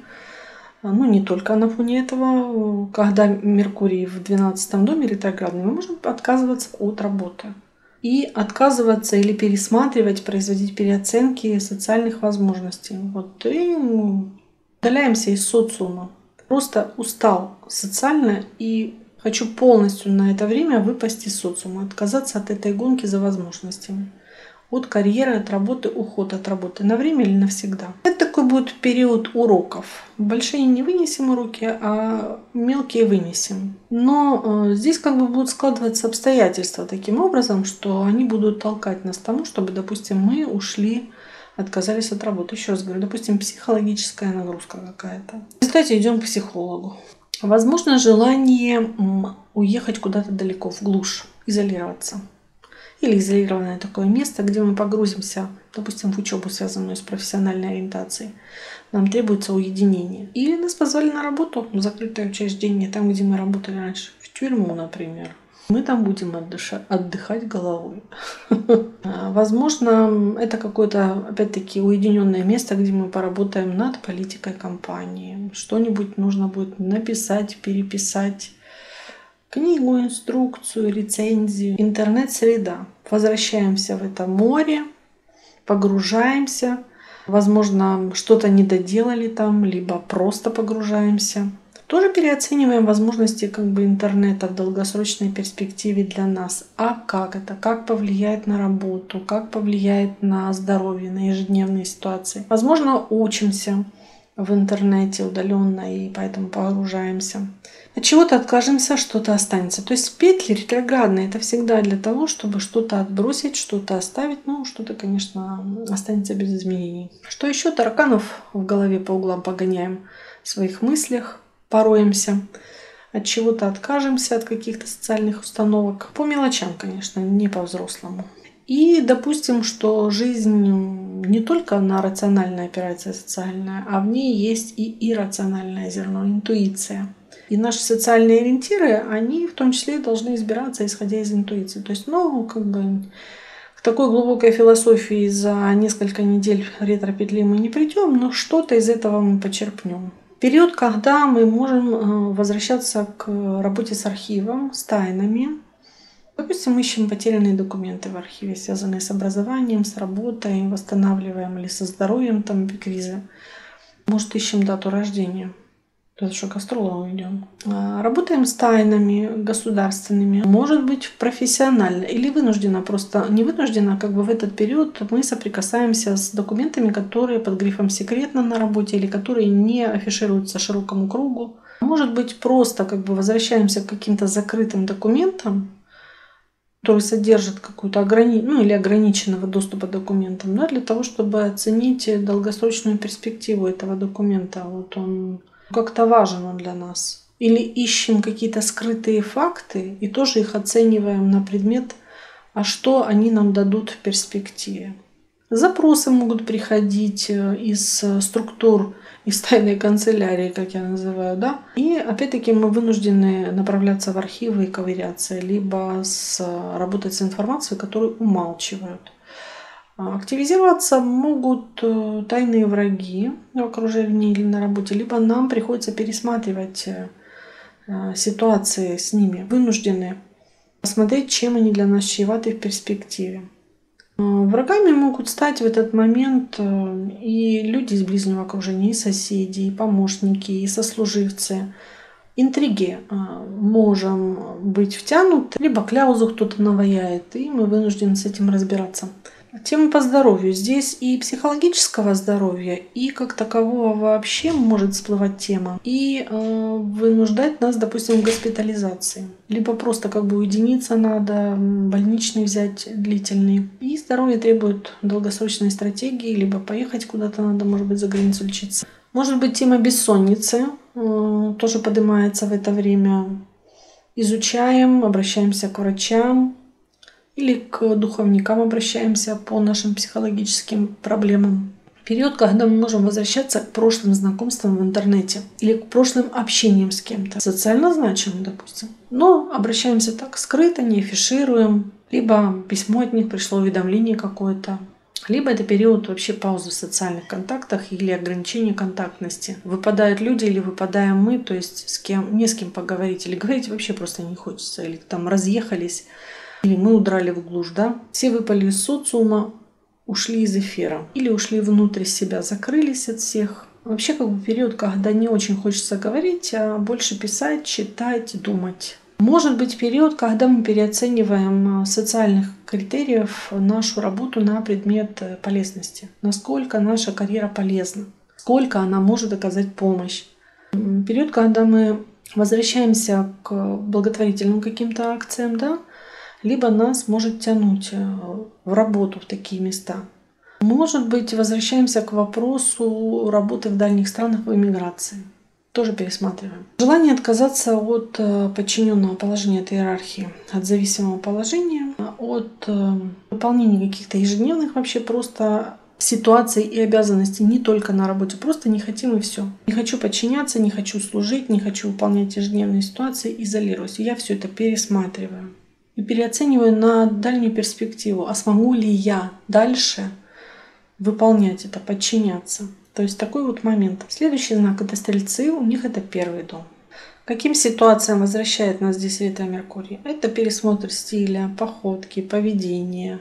не только на фоне этого, когда Меркурий в 12 доме ретроградный, мы можем отказываться от работы. И отказываться или пересматривать, производить переоценки социальных возможностей. И удаляемся из социума. Просто устал социально и хочу полностью на это время выпасть из социума, отказаться от этой гонки за возможностями. От карьеры, от работы, уход от работы. На время или навсегда. Это такой будет период уроков. Большие не вынесем уроки, а мелкие вынесем. Но здесь будут складываться обстоятельства таким образом, что они будут толкать нас к тому, чтобы, допустим, мы ушли, отказались от работы. Еще раз говорю, допустим, психологическая нагрузка какая-то. Кстати, идем к психологу. Возможно, желание уехать куда-то далеко, в глушь, изолироваться. Или изолированное такое место, где мы погрузимся, допустим, в учебу, связанную с профессиональной ориентацией. Нам требуется уединение. Или нас позвали на работу в закрытое учреждение, там, где мы работали раньше, в тюрьму, например. Мы там будем отдыхать головой. Возможно, это какое-то, опять-таки, уединенное место, где мы поработаем над политикой компании. Что-нибудь нужно будет написать, переписать. Книгу, инструкцию, рецензию, интернет-среда. Возвращаемся в это море, погружаемся. Возможно, что-то не доделали там, либо просто погружаемся. Тоже переоцениваем возможности интернета в долгосрочной перспективе для нас. А как это? Как повлияет на работу? Как повлияет на здоровье, на ежедневные ситуации? Возможно, учимся в интернете удаленно и поэтому погружаемся. От чего-то откажемся, что-то останется. То есть петли ретроградные — это всегда для того, чтобы что-то отбросить, что-то оставить. Что-то, конечно, останется без изменений. Что еще? Тараканов в голове по углам погоняем в своих мыслях, пороемся. От чего-то откажемся, от каких-то социальных установок. По мелочам, конечно, не по-взрослому. И допустим, что жизнь не только на рациональная опирается социальная, а в ней есть и иррациональное зерно, интуиция. И наши социальные ориентиры, они в том числе должны избираться, исходя из интуиции. То есть, к такой глубокой философии за несколько недель ретро-петли мы не придем, но что-то из этого мы почерпнем. Период, когда мы можем возвращаться к работе с архивом, с тайнами. Допустим, ищем потерянные документы в архиве, связанные с образованием, с работой, восстанавливаем или со здоровьем, кризы. Может, ищем дату рождения. Даже что к астрологу идем. Работаем с тайнами государственными. Может быть, профессионально или вынужденно. Просто не вынужденно, в этот период мы соприкасаемся с документами, которые под грифом «секретно» на работе или которые не афишируются широкому кругу. Может быть, просто возвращаемся к каким-то закрытым документам, которые содержат какую-то или ограниченного доступа к документам, для того, чтобы оценить долгосрочную перспективу этого документа. Он как-то важен он для нас. Или ищем какие-то скрытые факты и тоже их оцениваем на предмет, а что они нам дадут в перспективе. Запросы могут приходить из структур из тайной канцелярии, как я называю, да. И опять-таки мы вынуждены направляться в архивы и ковыряться, либо работать с информацией, которую умалчивают. Активизироваться могут тайные враги в окружении или на работе, либо нам приходится пересматривать ситуации с ними, вынуждены посмотреть, чем они для нас чреваты в перспективе. Врагами могут стать в этот момент и люди из ближнего окружения, и соседи, и помощники, и сослуживцы. Интриги можем быть втянуты, либо кляузу кто-то наваяет, и мы вынуждены с этим разбираться. Тема по здоровью. Здесь и психологического здоровья, и как такового вообще может всплывать тема, и вынуждать нас, допустим, к госпитализации. Либо просто как бы уединиться надо, больничный взять длительный. И здоровье требует долгосрочной стратегии, либо поехать куда-то надо, может быть, за границу лечиться. Может быть, тема бессонницы тоже поднимается в это время. Изучаем, обращаемся к врачам, или к духовникам обращаемся по нашим психологическим проблемам. Период, когда мы можем возвращаться к прошлым знакомствам в интернете или к прошлым общениям с кем-то, социально значимым, допустим. Но обращаемся так скрыто, не афишируем, либо письмо от них пришло, уведомление какое-то. Либо это период вообще паузы в социальных контактах или ограничения контактности. Выпадают люди или выпадаем мы, то есть не с кем поговорить, или говорить вообще просто не хочется, или там разъехались, или мы удрали в глушь, да? Все выпали из социума, ушли из эфира. Или ушли внутрь себя, закрылись от всех. Вообще как бы период, когда не очень хочется говорить, а больше писать, читать, думать. Может быть период, когда мы переоцениваем социальных критериев нашу работу на предмет полезности. Насколько наша карьера полезна, сколько она может оказать помощь. Период, когда мы возвращаемся к благотворительным каким-то акциям, да, либо нас может тянуть в работу в такие места. Может быть, возвращаемся к вопросу работы в дальних странах в эмиграции. Тоже пересматриваем. Желание отказаться от подчиненного положения, от иерархии, от зависимого положения, от выполнения каких-то ежедневных вообще просто ситуаций и обязанностей не только на работе. Просто не хотим и все. Не хочу подчиняться, не хочу служить, не хочу выполнять ежедневные ситуации, изолируюсь. Я все это пересматриваю. И переоцениваю на дальнюю перспективу, а смогу ли я дальше выполнять это, подчиняться. То есть такой вот момент. Следующий знак — это стрельцы, у них это первый дом. К каким ситуациям возвращает нас здесь ретро-Меркурий? Это пересмотр стиля, походки, поведения,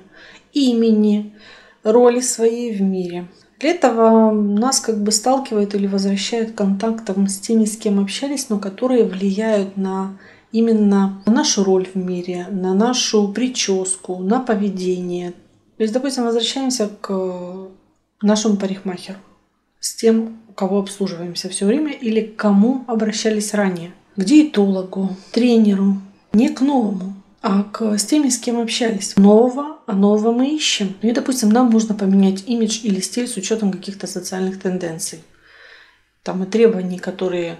имени, роли своей в мире. Для этого нас как бы сталкивает или возвращает к контактам с теми, с кем общались, но которые влияют на именно на нашу роль в мире, на нашу прическу, на поведение. То есть, допустим, возвращаемся к нашему парикмахеру, с тем, кого обслуживаемся все время, или к кому обращались ранее. К диетологу, тренеру, не к новому, а с теми, с кем общались. Нового, а нового мы ищем. И, допустим, нам нужно поменять имидж или стиль с учетом каких-то социальных тенденций. Там и требований, которые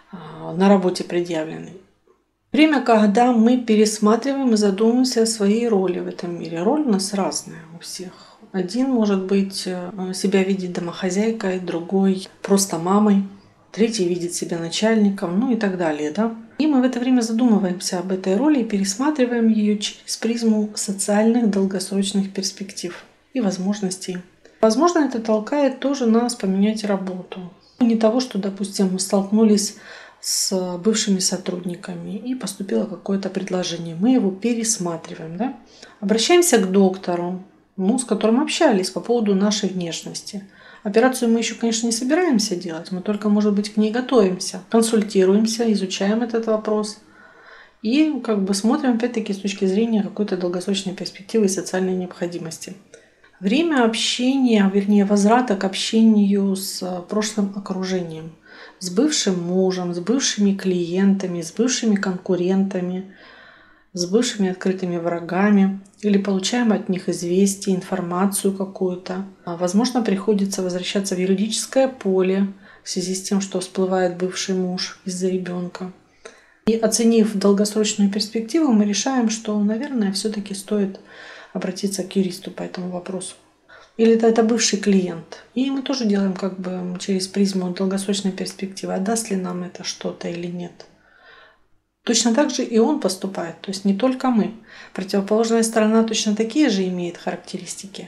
на работе предъявлены. Время, когда мы пересматриваем и задумываемся о своей роли в этом мире. Роль у нас разная у всех. Один может быть себя видеть домохозяйкой, другой просто мамой, третий видит себя начальником, ну и так далее. Да? И мы в это время задумываемся об этой роли и пересматриваем ее через призму социальных долгосрочных перспектив и возможностей. Возможно, это толкает тоже нас поменять работу. Не того, что, допустим, мы столкнулись с бывшими сотрудниками и поступило какое-то предложение. Мы его пересматриваем. Да? Обращаемся к доктору, с которым общались по поводу нашей внешности. Операцию мы еще, конечно, не собираемся делать, мы только, может быть, к ней готовимся, консультируемся, изучаем этот вопрос и смотрим, опять-таки, с точки зрения какой-то долгосрочной перспективы и социальной необходимости. Время общения, вернее, возврата к общению с прошлым окружением, с бывшим мужем, с бывшими клиентами, с бывшими конкурентами, с бывшими открытыми врагами, или получаем от них известие, информацию какую-то. Возможно, приходится возвращаться в юридическое поле в связи с тем, что всплывает бывший муж из-за ребенка. И оценив долгосрочную перспективу, мы решаем, что, наверное, все-таки стоит обратиться к юристу по этому вопросу. или это бывший клиент. И мы тоже делаем как бы через призму долгосрочной перспективы, отдаст ли нам это что-то или нет. Точно так же и он поступает, то есть не только мы. Противоположная сторона точно такие же имеет характеристики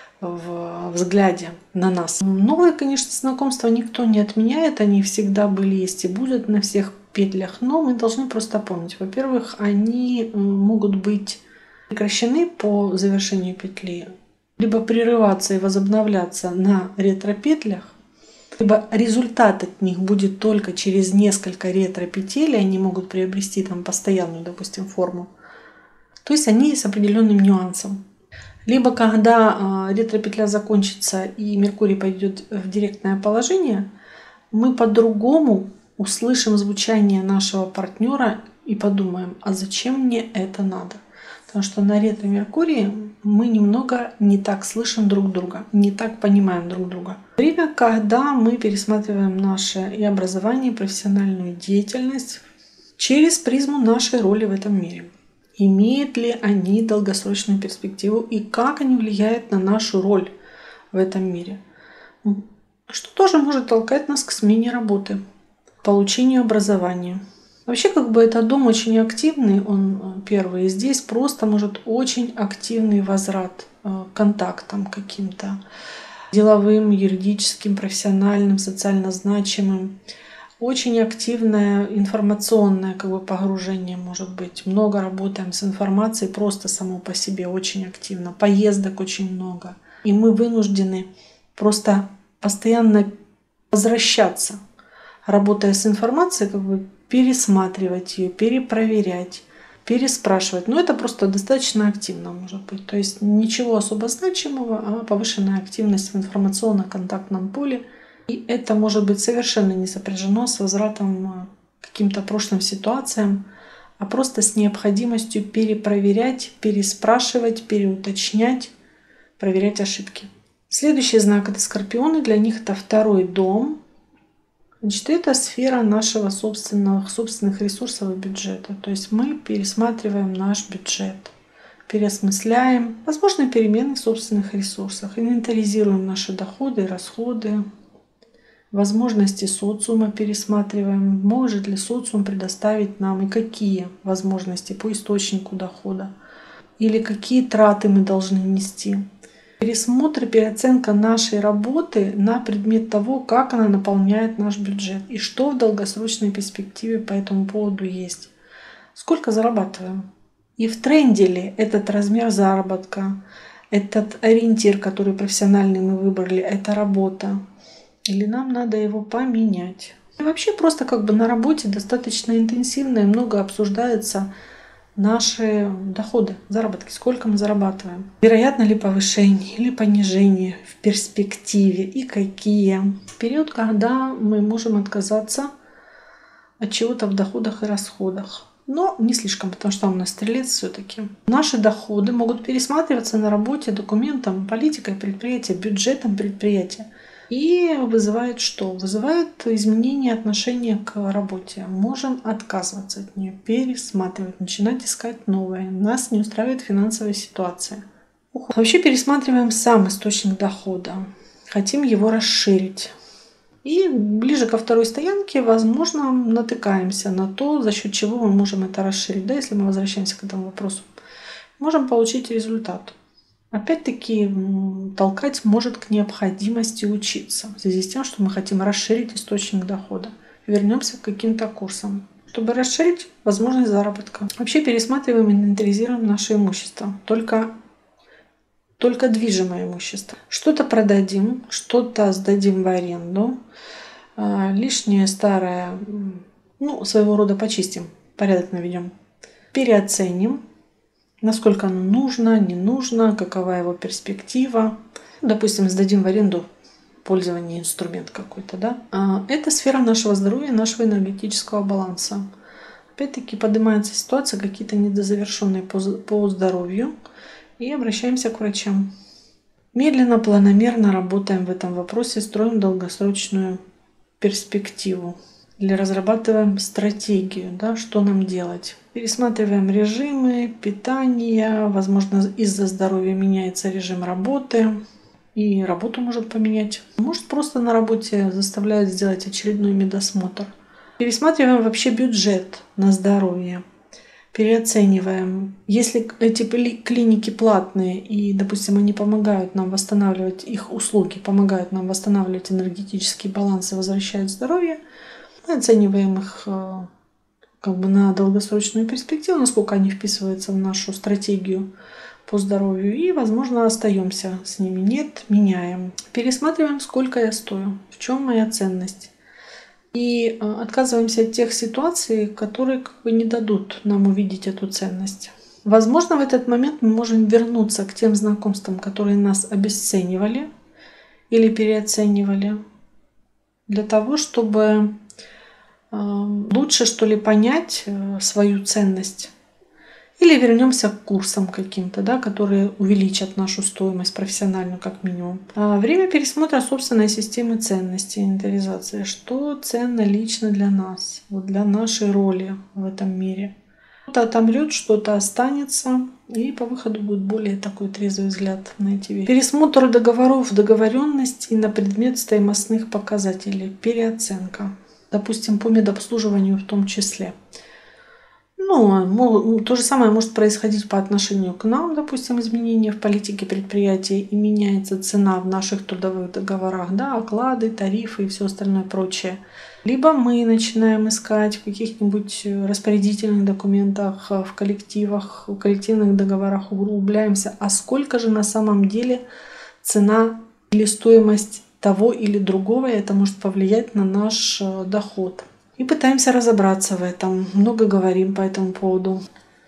в взгляде на нас. Новые, конечно, знакомства никто не отменяет, они всегда были, есть и будут на всех петлях, но мы должны просто помнить. Во-первых, они могут быть прекращены по завершению петли, либо прерываться и возобновляться на ретро-петлях, либо результат от них будет только через несколько ретро-петель, они могут приобрести там постоянную, допустим, форму. То есть они с определенным нюансом. Либо когда ретро-петля закончится и Меркурий пойдет в директное положение, мы по-другому услышим звучание нашего партнера и подумаем, а зачем мне это надо? Потому что на ретро-Меркурии мы немного не так слышим друг друга, не так понимаем друг друга. Время, когда мы пересматриваем наше и образование, и профессиональную деятельность через призму нашей роли в этом мире. Имеют ли они долгосрочную перспективу и как они влияют на нашу роль в этом мире. Что тоже может толкать нас к смене работы, получению образования. Вообще, как бы этот дом очень активный, он первый. И здесь просто может очень активный возврат к контактам каким-то деловым, юридическим, профессиональным, социально значимым. Очень активное информационное как бы погружение может быть. Много работаем с информацией просто само по себе, очень активно. Поездок очень много. И мы вынуждены просто постоянно возвращаться, работая с информацией, как бы пересматривать ее, перепроверять, переспрашивать. Но это просто достаточно активно может быть. То есть ничего особо значимого, а повышенная активность в информационно-контактном поле. И это может быть совершенно не сопряжено с возвратом к каким-то прошлым ситуациям, а просто с необходимостью перепроверять, переспрашивать, переуточнять, проверять ошибки. Следующий знак — это Скорпионы. Для них это второй дом. Значит, это сфера нашего собственных ресурсов и бюджета. То есть мы пересматриваем наш бюджет, переосмысляем возможные перемены в собственных ресурсах, инвентаризируем наши доходы и расходы, возможности социума пересматриваем, может ли социум предоставить нам и какие возможности по источнику дохода, или какие траты мы должны нести. Пересмотр, переоценка нашей работы на предмет того, как она наполняет наш бюджет и что в долгосрочной перспективе по этому поводу есть. Сколько зарабатываем? И в тренде ли этот размер заработка, этот ориентир, который профессиональный мы выбрали, это работа? Или нам надо его поменять? И вообще просто как бы на работе достаточно интенсивно и много обсуждается наши доходы, заработки, сколько мы зарабатываем. Вероятно ли повышение или понижение в перспективе и какие. Период, когда мы можем отказаться от чего-то в доходах и расходах. Но не слишком, потому что у нас стрелец все-таки. Наши доходы могут пересматриваться на работе, документам, политикой предприятия, бюджетом предприятия. И вызывает что? Вызывает изменение отношения к работе. Можем отказываться от нее, пересматривать, начинать искать новое. Нас не устраивает финансовая ситуация. Вообще пересматриваем сам источник дохода. Хотим его расширить. И ближе ко второй стоянке, возможно, натыкаемся на то, за счет чего мы можем это расширить. Да, если мы возвращаемся к этому вопросу. Можем получить результат. Опять-таки толкать может к необходимости учиться в связи с тем, что мы хотим расширить источник дохода. Вернемся к каким-то курсам, чтобы расширить возможность заработка. Вообще пересматриваем и инвентаризируем наше имущество. Только движимое имущество. Что-то продадим, что-то сдадим в аренду. Лишнее, старое, своего рода почистим, порядок наведем. Переоценим. Насколько оно нужно, не нужно, какова его перспектива. Допустим, сдадим в аренду пользование инструмент какой-то. Да? Это сфера нашего здоровья, нашего энергетического баланса. Опять-таки поднимается ситуация, какие-то недозавершенные по здоровью. И обращаемся к врачам. Медленно, планомерно работаем в этом вопросе, строим долгосрочную перспективу. Или разрабатываем стратегию, да, что нам делать. Пересматриваем режимы питания, возможно, из-за здоровья меняется режим работы. и работу может поменять. Может, просто на работе заставляют сделать очередной медосмотр. Пересматриваем вообще бюджет на здоровье. Переоцениваем. Если эти клиники платные и, допустим, они помогают нам восстанавливать, их услуги помогают нам восстанавливать энергетический баланс и возвращают здоровье, мы оцениваем их на долгосрочную перспективу, насколько они вписываются в нашу стратегию по здоровью, и, возможно, остаемся с ними. Нет, меняем. Пересматриваем, сколько я стою, в чем моя ценность. И отказываемся от тех ситуаций, которые не дадут нам увидеть эту ценность. Возможно, в этот момент мы можем вернуться к тем знакомствам, которые нас обесценивали или переоценивали, для того, чтобы лучше, что ли, понять свою ценность. Или вернемся к курсам каким-то, которые увеличат нашу стоимость профессиональную как минимум. Время пересмотра собственной системы ценностей, инвентаризации. Что ценно лично для нас, для нашей роли в этом мире. Что-то отомрет, что-то останется. И по выходу будет более такой трезвый взгляд на эти вещи. Пересмотр договоров, договоренностей на предмет стоимостных показателей. Переоценка. Допустим, по медобслуживанию в том числе. То же самое может происходить по отношению к нам, допустим, изменения в политике предприятия, и меняется цена в наших трудовых договорах, оклады, тарифы и все остальное прочее. Либо мы начинаем искать в каких-нибудь распорядительных документах, в коллективах, в коллективных договорах, углубляемся, а сколько же на самом деле цена или стоимость того или другого, и это может повлиять на наш доход. И пытаемся разобраться в этом. Много говорим по этому поводу.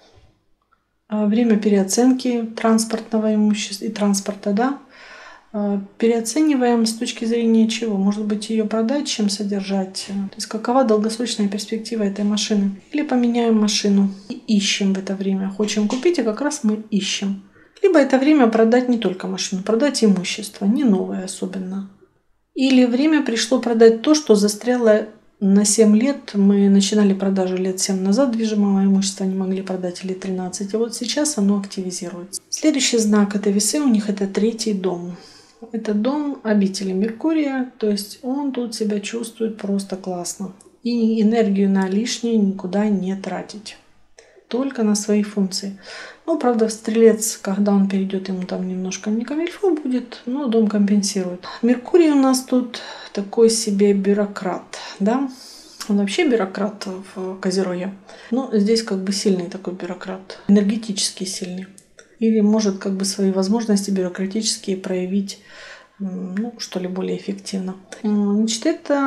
Время переоценки транспортного имущества и транспорта, переоцениваем с точки зрения чего? Может быть, ее продать, чем содержать? То есть какова долгосрочная перспектива этой машины? Или поменяем машину и ищем в это время. Хотим купить, и как раз мы ищем. Либо это время продать не только машину, продать имущество, не новое особенно. Или время пришло продать то, что застряло на 7 лет. Мы начинали продажу лет 7 назад движимого имущества, не могли продать или 13. И вот сейчас оно активизируется. Следующий знак этой весы у них это 3-й дом. Это дом обители Меркурия, то есть он тут себя чувствует просто классно. И энергию на лишнее никуда не тратить. Только на свои функции. Правда, в Стрелец, когда он перейдет, ему там немножко не камильфо будет, но дом компенсирует. Меркурий у нас тут такой себе бюрократ, Он вообще бюрократ в Козероге. Но здесь сильный такой бюрократ, энергетически сильный. Или может свои возможности бюрократические проявить, что ли, более эффективно. Значит,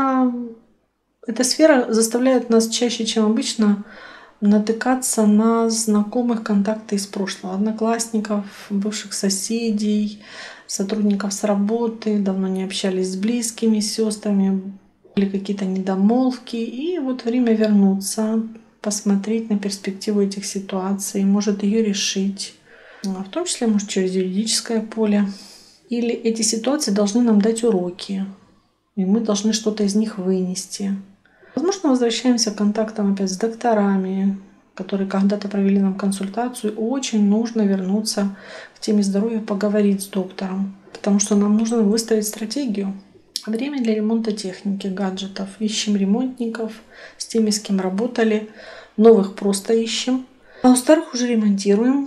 эта сфера заставляет нас чаще, чем обычно, натыкаться на знакомых, контакты из прошлого. Одноклассников, бывших соседей, сотрудников с работы, давно не общались с близкими, с сестрами, были какие-то недомолвки. И вот время вернуться, посмотреть на перспективу этих ситуаций, может ее решить. В том числе, может, через юридическое поле. Или эти ситуации должны нам дать уроки, и мы должны что-то из них вынести. Возможно, возвращаемся к контактам опять с докторами, которые когда-то провели нам консультацию. Очень нужно вернуться к теме здоровья, поговорить с доктором, потому что нам нужно выстроить стратегию. Время для ремонта техники, гаджетов. Ищем ремонтников, с теми, с кем работали. Новых просто ищем. А у старых уже ремонтируем.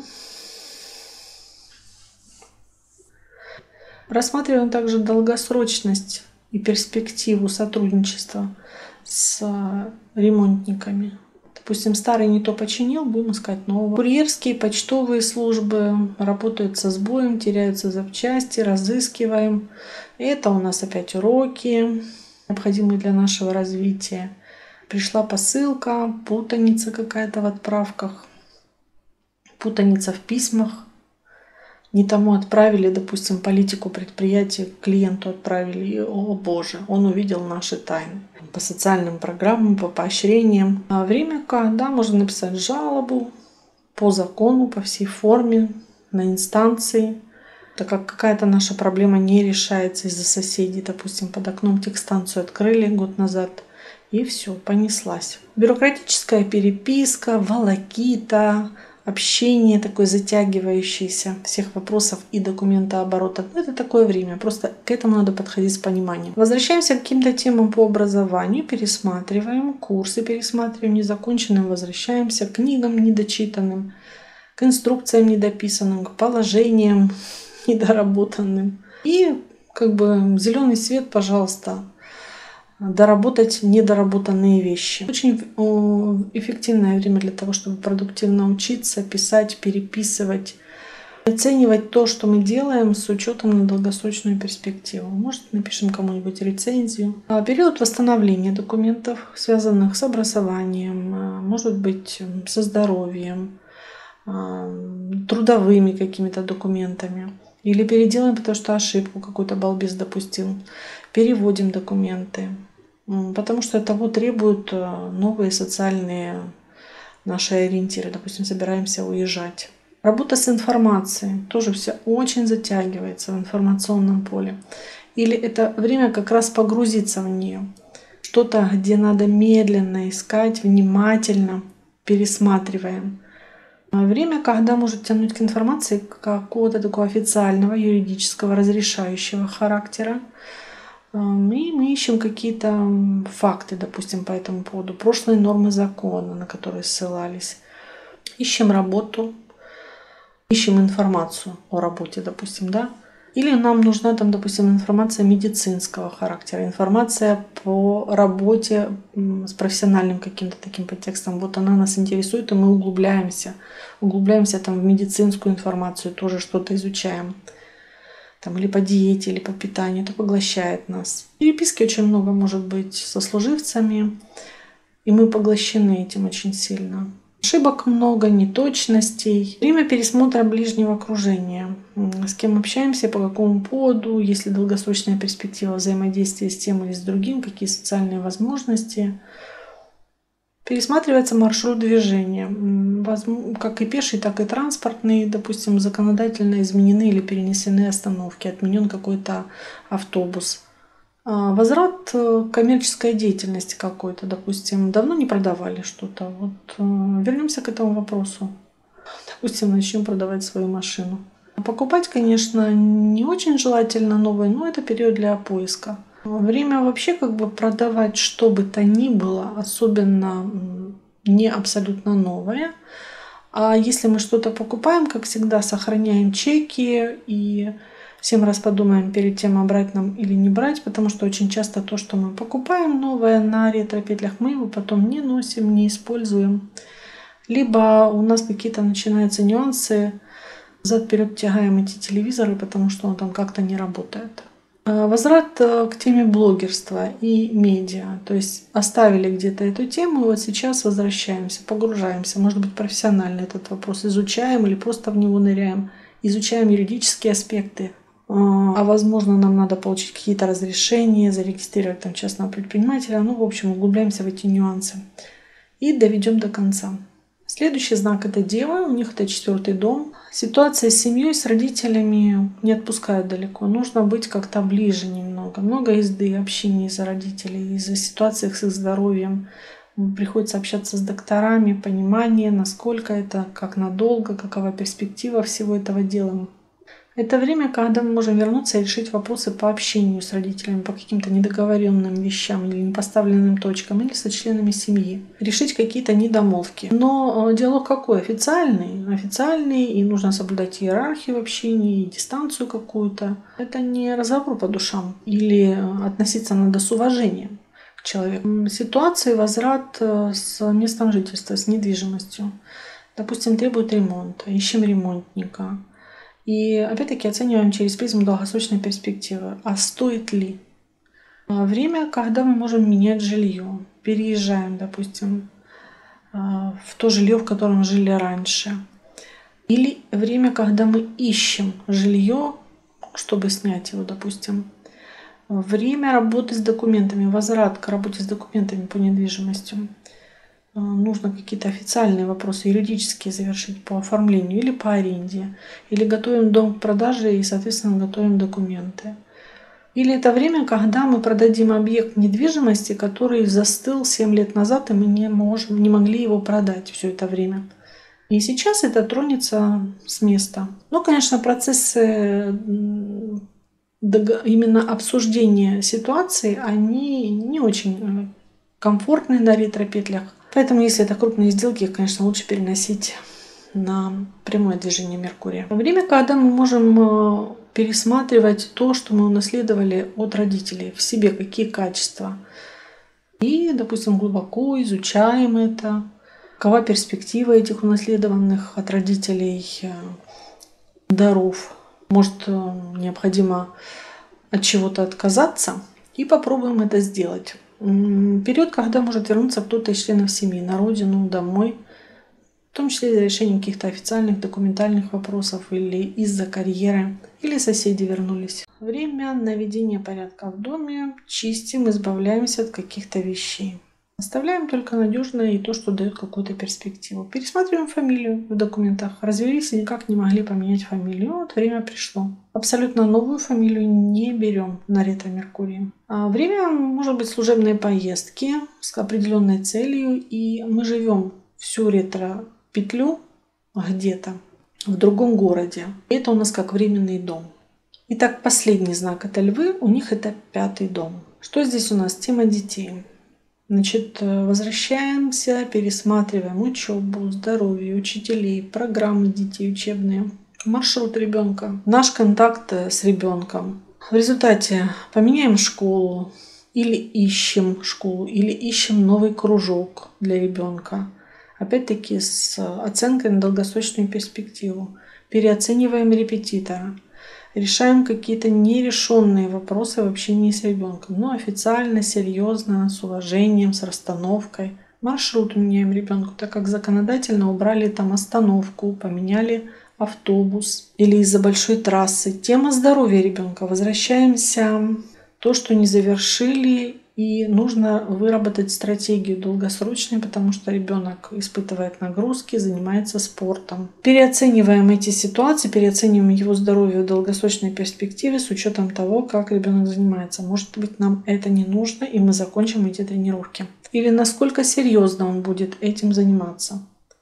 Рассматриваем также долгосрочность и перспективу сотрудничества с ремонтниками. Допустим, старый не то починил, будем искать нового. Курьерские, почтовые службы работают со сбоем, теряются запчасти, разыскиваем. Это у нас опять уроки, необходимые для нашего развития. Пришла посылка, путаница какая-то в отправках, путаница в письмах. Не тому отправили, допустим, политику предприятия, клиенту отправили. И, о боже, он увидел наши тайны. По социальным программам, по поощрениям. А время когда можно написать жалобу по закону, по всей форме, на инстанции. Так как какая-то наша проблема не решается из-за соседей. Допустим, под окном техстанцию открыли год назад. И все, понеслась. Бюрократическая переписка, волокита, общение такое затягивающееся всех вопросов и документооборота. Это такое время, просто к этому надо подходить с пониманием. Возвращаемся к каким-то темам по образованию, пересматриваем курсы, пересматриваем незаконченным, возвращаемся к книгам недочитанным, к инструкциям недописанным, к положениям недоработанным. И зеленый свет, пожалуйста, доработать недоработанные вещи. Очень эффективное время для того, чтобы продуктивно учиться, писать, переписывать, оценивать то, что мы делаем с учетом на долгосрочную перспективу. Может, напишем кому-нибудь рецензию. Период восстановления документов, связанных с образованием, может быть, со здоровьем, трудовыми какими-то документами. Или переделаем, потому что ошибку какой-то балбес допустил. Переводим документы, потому что того требуют новые социальные наши ориентиры. Допустим, собираемся уезжать. Работа с информацией. Тоже все очень затягивается в информационном поле. Или это время как раз погрузиться в нее. Что-то, где надо медленно искать, внимательно пересматриваем. Время, когда может тянуть к информации какого-то такого официального, юридического, разрешающего характера. И мы ищем какие-то факты, допустим, по этому поводу, прошлые нормы закона, на которые ссылались. Ищем работу, ищем информацию о работе, допустим, да. Или нам нужна там, допустим, информация медицинского характера, информация по работе с профессиональным каким-то таким подтекстом. Вот она нас интересует, и мы углубляемся там в медицинскую информацию, тоже что-то изучаем. Там, или по диете, или по питанию, это поглощает нас. Переписки очень много может быть со служивцами, и мы поглощены этим очень сильно. Ошибок много, неточностей. Время пересмотра ближнего окружения. С кем общаемся, по какому поводу, есть ли долгосрочная перспектива взаимодействия с тем или с другим, какие социальные возможности. Пересматривается маршрут движения. Как и пеший, так и транспортный. Допустим, законодательно изменены или перенесены остановки, отменен какой-то автобус. Возврат коммерческой деятельности какой-то, допустим, давно не продавали что-то. Вернемся к этому вопросу. Допустим, начнем продавать свою машину. Покупать, конечно, не очень желательно новое, но это период для поиска. Время вообще продавать что бы то ни было, особенно не абсолютно новое. А если мы что-то покупаем, как всегда, сохраняем чеки и 7 раз подумаем перед тем, брать нам или не брать, потому что очень часто то, что мы покупаем новое на ретро-петлях, мы его потом не носим, не используем. Либо у нас какие-то начинаются нюансы, взад-вперед тягаем эти телевизоры, потому что он там как-то не работает. Возврат к теме блогерства и медиа. То есть оставили где-то эту тему, и вот сейчас возвращаемся, погружаемся, может быть, профессионально этот вопрос изучаем или просто в него ныряем, изучаем юридические аспекты. А возможно, нам надо получить какие-то разрешения, зарегистрировать там частного предпринимателя. В общем, углубляемся в эти нюансы и доведем до конца. Следующий знак — это Дева, у них это 4-й дом. Ситуация с семьей, с родителями не отпускает далеко. Нужно быть как-то ближе немного. Много езды, общения из-за родителей, из-за ситуации с их здоровьем. Приходится общаться с докторами, понимание, насколько это, как надолго, какова перспектива всего этого дела. Это время, когда мы можем вернуться и решить вопросы по общению с родителями, по каким-то недоговоренным вещам или непоставленным точкам, или со членами семьи. Решить какие-то недомолвки. Но диалог какой? Официальный. Официальный, и нужно соблюдать иерархию в общении, и дистанцию какую-то. Это не разговор по душам. Или относиться надо с уважением к человеку. Ситуации возврат с местом жительства, с недвижимостью. Допустим, требует ремонта. Ищем ремонтника. И опять-таки оцениваем через призму долгосрочной перспективы. А стоит ли? Время, когда мы можем менять жилье. Переезжаем, допустим, в то жилье, в котором жили раньше. Или время, когда мы ищем жилье, чтобы снять его, допустим. Время работы с документами, возврат к работе с документами по недвижимости. Нужно какие-то официальные вопросы юридические завершить по оформлению или по аренде. Или готовим дом к продаже и, соответственно, готовим документы. Или это время, когда мы продадим объект недвижимости, который застыл 7 лет назад, и мы не могли его продать все это время. И сейчас это тронется с места. Но, конечно, процессы именно обсуждения ситуации, они не очень комфортны на ретро-петлях. Поэтому, если это крупные сделки, их, конечно, лучше переносить на прямое движение Меркурия. Время, когда мы можем пересматривать то, что мы унаследовали от родителей, в себе какие качества. И, допустим, глубоко изучаем это, какова перспектива этих унаследованных от родителей даров. Может, необходимо от чего-то отказаться, и попробуем это сделать. Период, когда может вернуться кто-то из членов семьи на родину, домой, в том числе для решения каких-то официальных, документальных вопросов или из-за карьеры, или соседи вернулись. Время наведения порядка в доме, чистим, избавляемся от каких-то вещей. Оставляем только надежное и то, что дает какую-то перспективу. Пересматриваем фамилию в документах. Развелись и никак не могли поменять фамилию. Вот время пришло. Абсолютно новую фамилию не берем на ретро-меркурии. Время может быть служебные поездки с определенной целью. И мы живем всю ретро-петлю где-то в другом городе. Это у нас как временный дом. Итак, последний знак это львы. У них это 5-й дом. Что здесь у нас? Тема детей. Значит, возвращаемся, пересматриваем учебу, здоровье, учителей, программы детей учебные, маршрут ребенка, наш контакт с ребенком. В результате поменяем школу, или ищем школу, или ищем новый кружок для ребенка. Опять-таки с оценкой на долгосрочную перспективу. Переоцениваем репетитора. Решаем какие-то нерешенные вопросы в общении с ребенком. Но официально, серьезно, с уважением, с расстановкой. Маршрут меняем ребенку, так как законодательно убрали там остановку, поменяли автобус или из-за большой трассы. Тема здоровья ребенка. Возвращаемся то, что не завершили, и нужно выработать стратегию долгосрочную, потому что ребенок испытывает нагрузки, занимается спортом. Переоцениваем эти ситуации, переоцениваем его здоровье в долгосрочной перспективе с учетом того, как ребенок занимается. Может быть, нам это не нужно, и мы закончим эти тренировки. Или насколько серьезно он будет этим заниматься.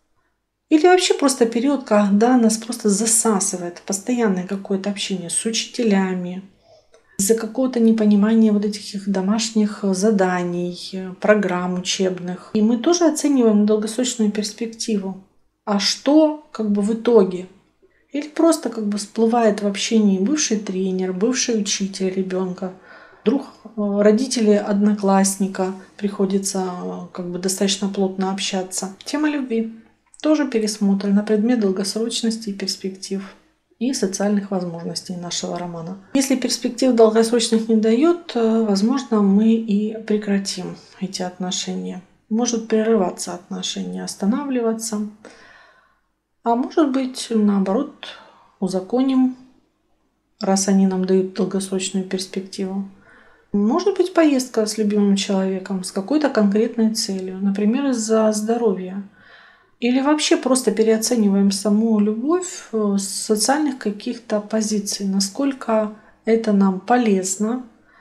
Или вообще просто период, когда нас просто засасывает постоянное какое-то общение с учителями, из-за какого-то непонимания вот этих их домашних заданий, программ учебных. И мы тоже оцениваем долгосрочную перспективу. А что в итоге? Или просто всплывает в общении бывший тренер, бывший учитель ребенка, друг, родители одноклассника, приходится достаточно плотно общаться. Тема любви тоже пересмотр на предмет долгосрочности и перспектив и социальных возможностей нашего романа. Если перспектив долгосрочных не дает, возможно, мы и прекратим эти отношения. Может прерываться отношения, останавливаться. А может быть, наоборот, узаконим, раз они нам дают долгосрочную перспективу. Может быть, поездка с любимым человеком, с какой-то конкретной целью, например, из-за здоровья. Или вообще просто переоцениваем саму любовь с социальных каких-то позиций, насколько это нам полезно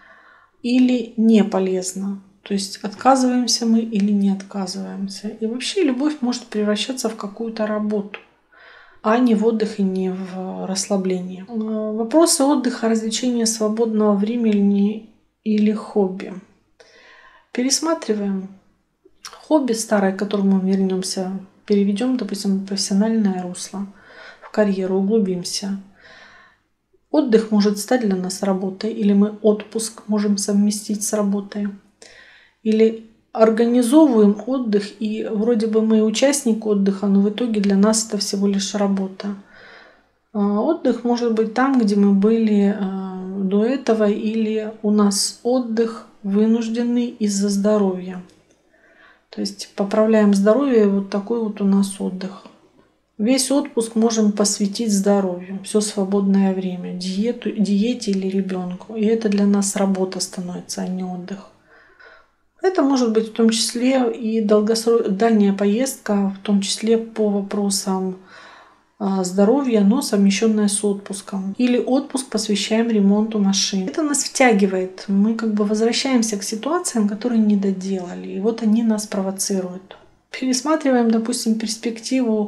или не полезно. То есть отказываемся мы или не отказываемся. И вообще любовь может превращаться в какую-то работу, а не в отдых и не в расслабление. Вопросы отдыха, развлечения, свободного времени или хобби. Пересматриваем хобби старое, к которому мы вернемся. Переведем, допустим, в профессиональное русло, в карьеру, углубимся. Отдых может стать для нас работой, или мы отпуск можем совместить с работой. Или организовываем отдых, и вроде бы мы участник отдыха, но в итоге для нас это всего лишь работа. Отдых может быть там, где мы были до этого, или у нас отдых вынужденный из-за здоровья. То есть поправляем здоровье, вот такой вот у нас отдых. Весь отпуск можем посвятить здоровью, все свободное время, диете или ребенку. И это для нас работа становится, а не отдых. Это может быть в том числе и дальняя поездка, в том числе по вопросам здоровья, но совмещенная с отпуском. Или отпуск посвящаем ремонту машин. Это нас втягивает. Мы возвращаемся к ситуациям, которые не доделали. И вот они нас провоцируют. Пересматриваем, допустим, перспективу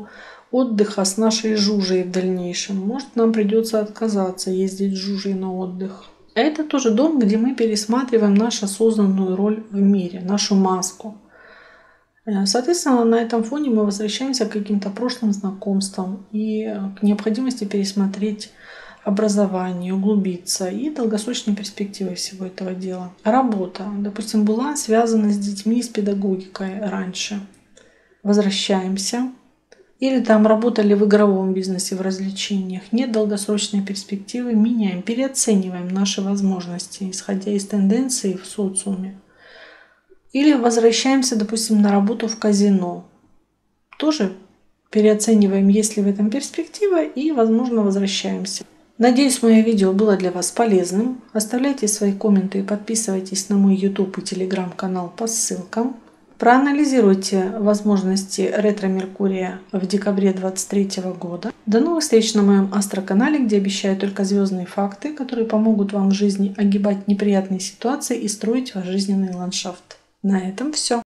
отдыха с нашей Жужей в дальнейшем. Может, нам придется отказаться ездить с Жужей на отдых. Это тоже дом, где мы пересматриваем нашу осознанную роль в мире, нашу маску. Соответственно, на этом фоне мы возвращаемся к каким-то прошлым знакомствам и к необходимости пересмотреть образование, углубиться и долгосрочные перспективы всего этого дела. Работа, допустим, была связана с детьми, с педагогикой раньше. Возвращаемся. Или там работали в игровом бизнесе, в развлечениях. Нет долгосрочной перспективы, меняем, переоцениваем наши возможности, исходя из тенденций в социуме. Или возвращаемся, допустим, на работу в казино. Тоже переоцениваем, есть ли в этом перспектива, и, возможно, возвращаемся. Надеюсь, мое видео было для вас полезным. Оставляйте свои комменты и подписывайтесь на мой YouTube и Telegram канал по ссылкам. Проанализируйте возможности ретро-меркурия в декабре 2023 года. До новых встреч на моем астроканале, где обещаю только звездные факты, которые помогут вам в жизни огибать неприятные ситуации и строить ваш жизненный ландшафт. На этом все.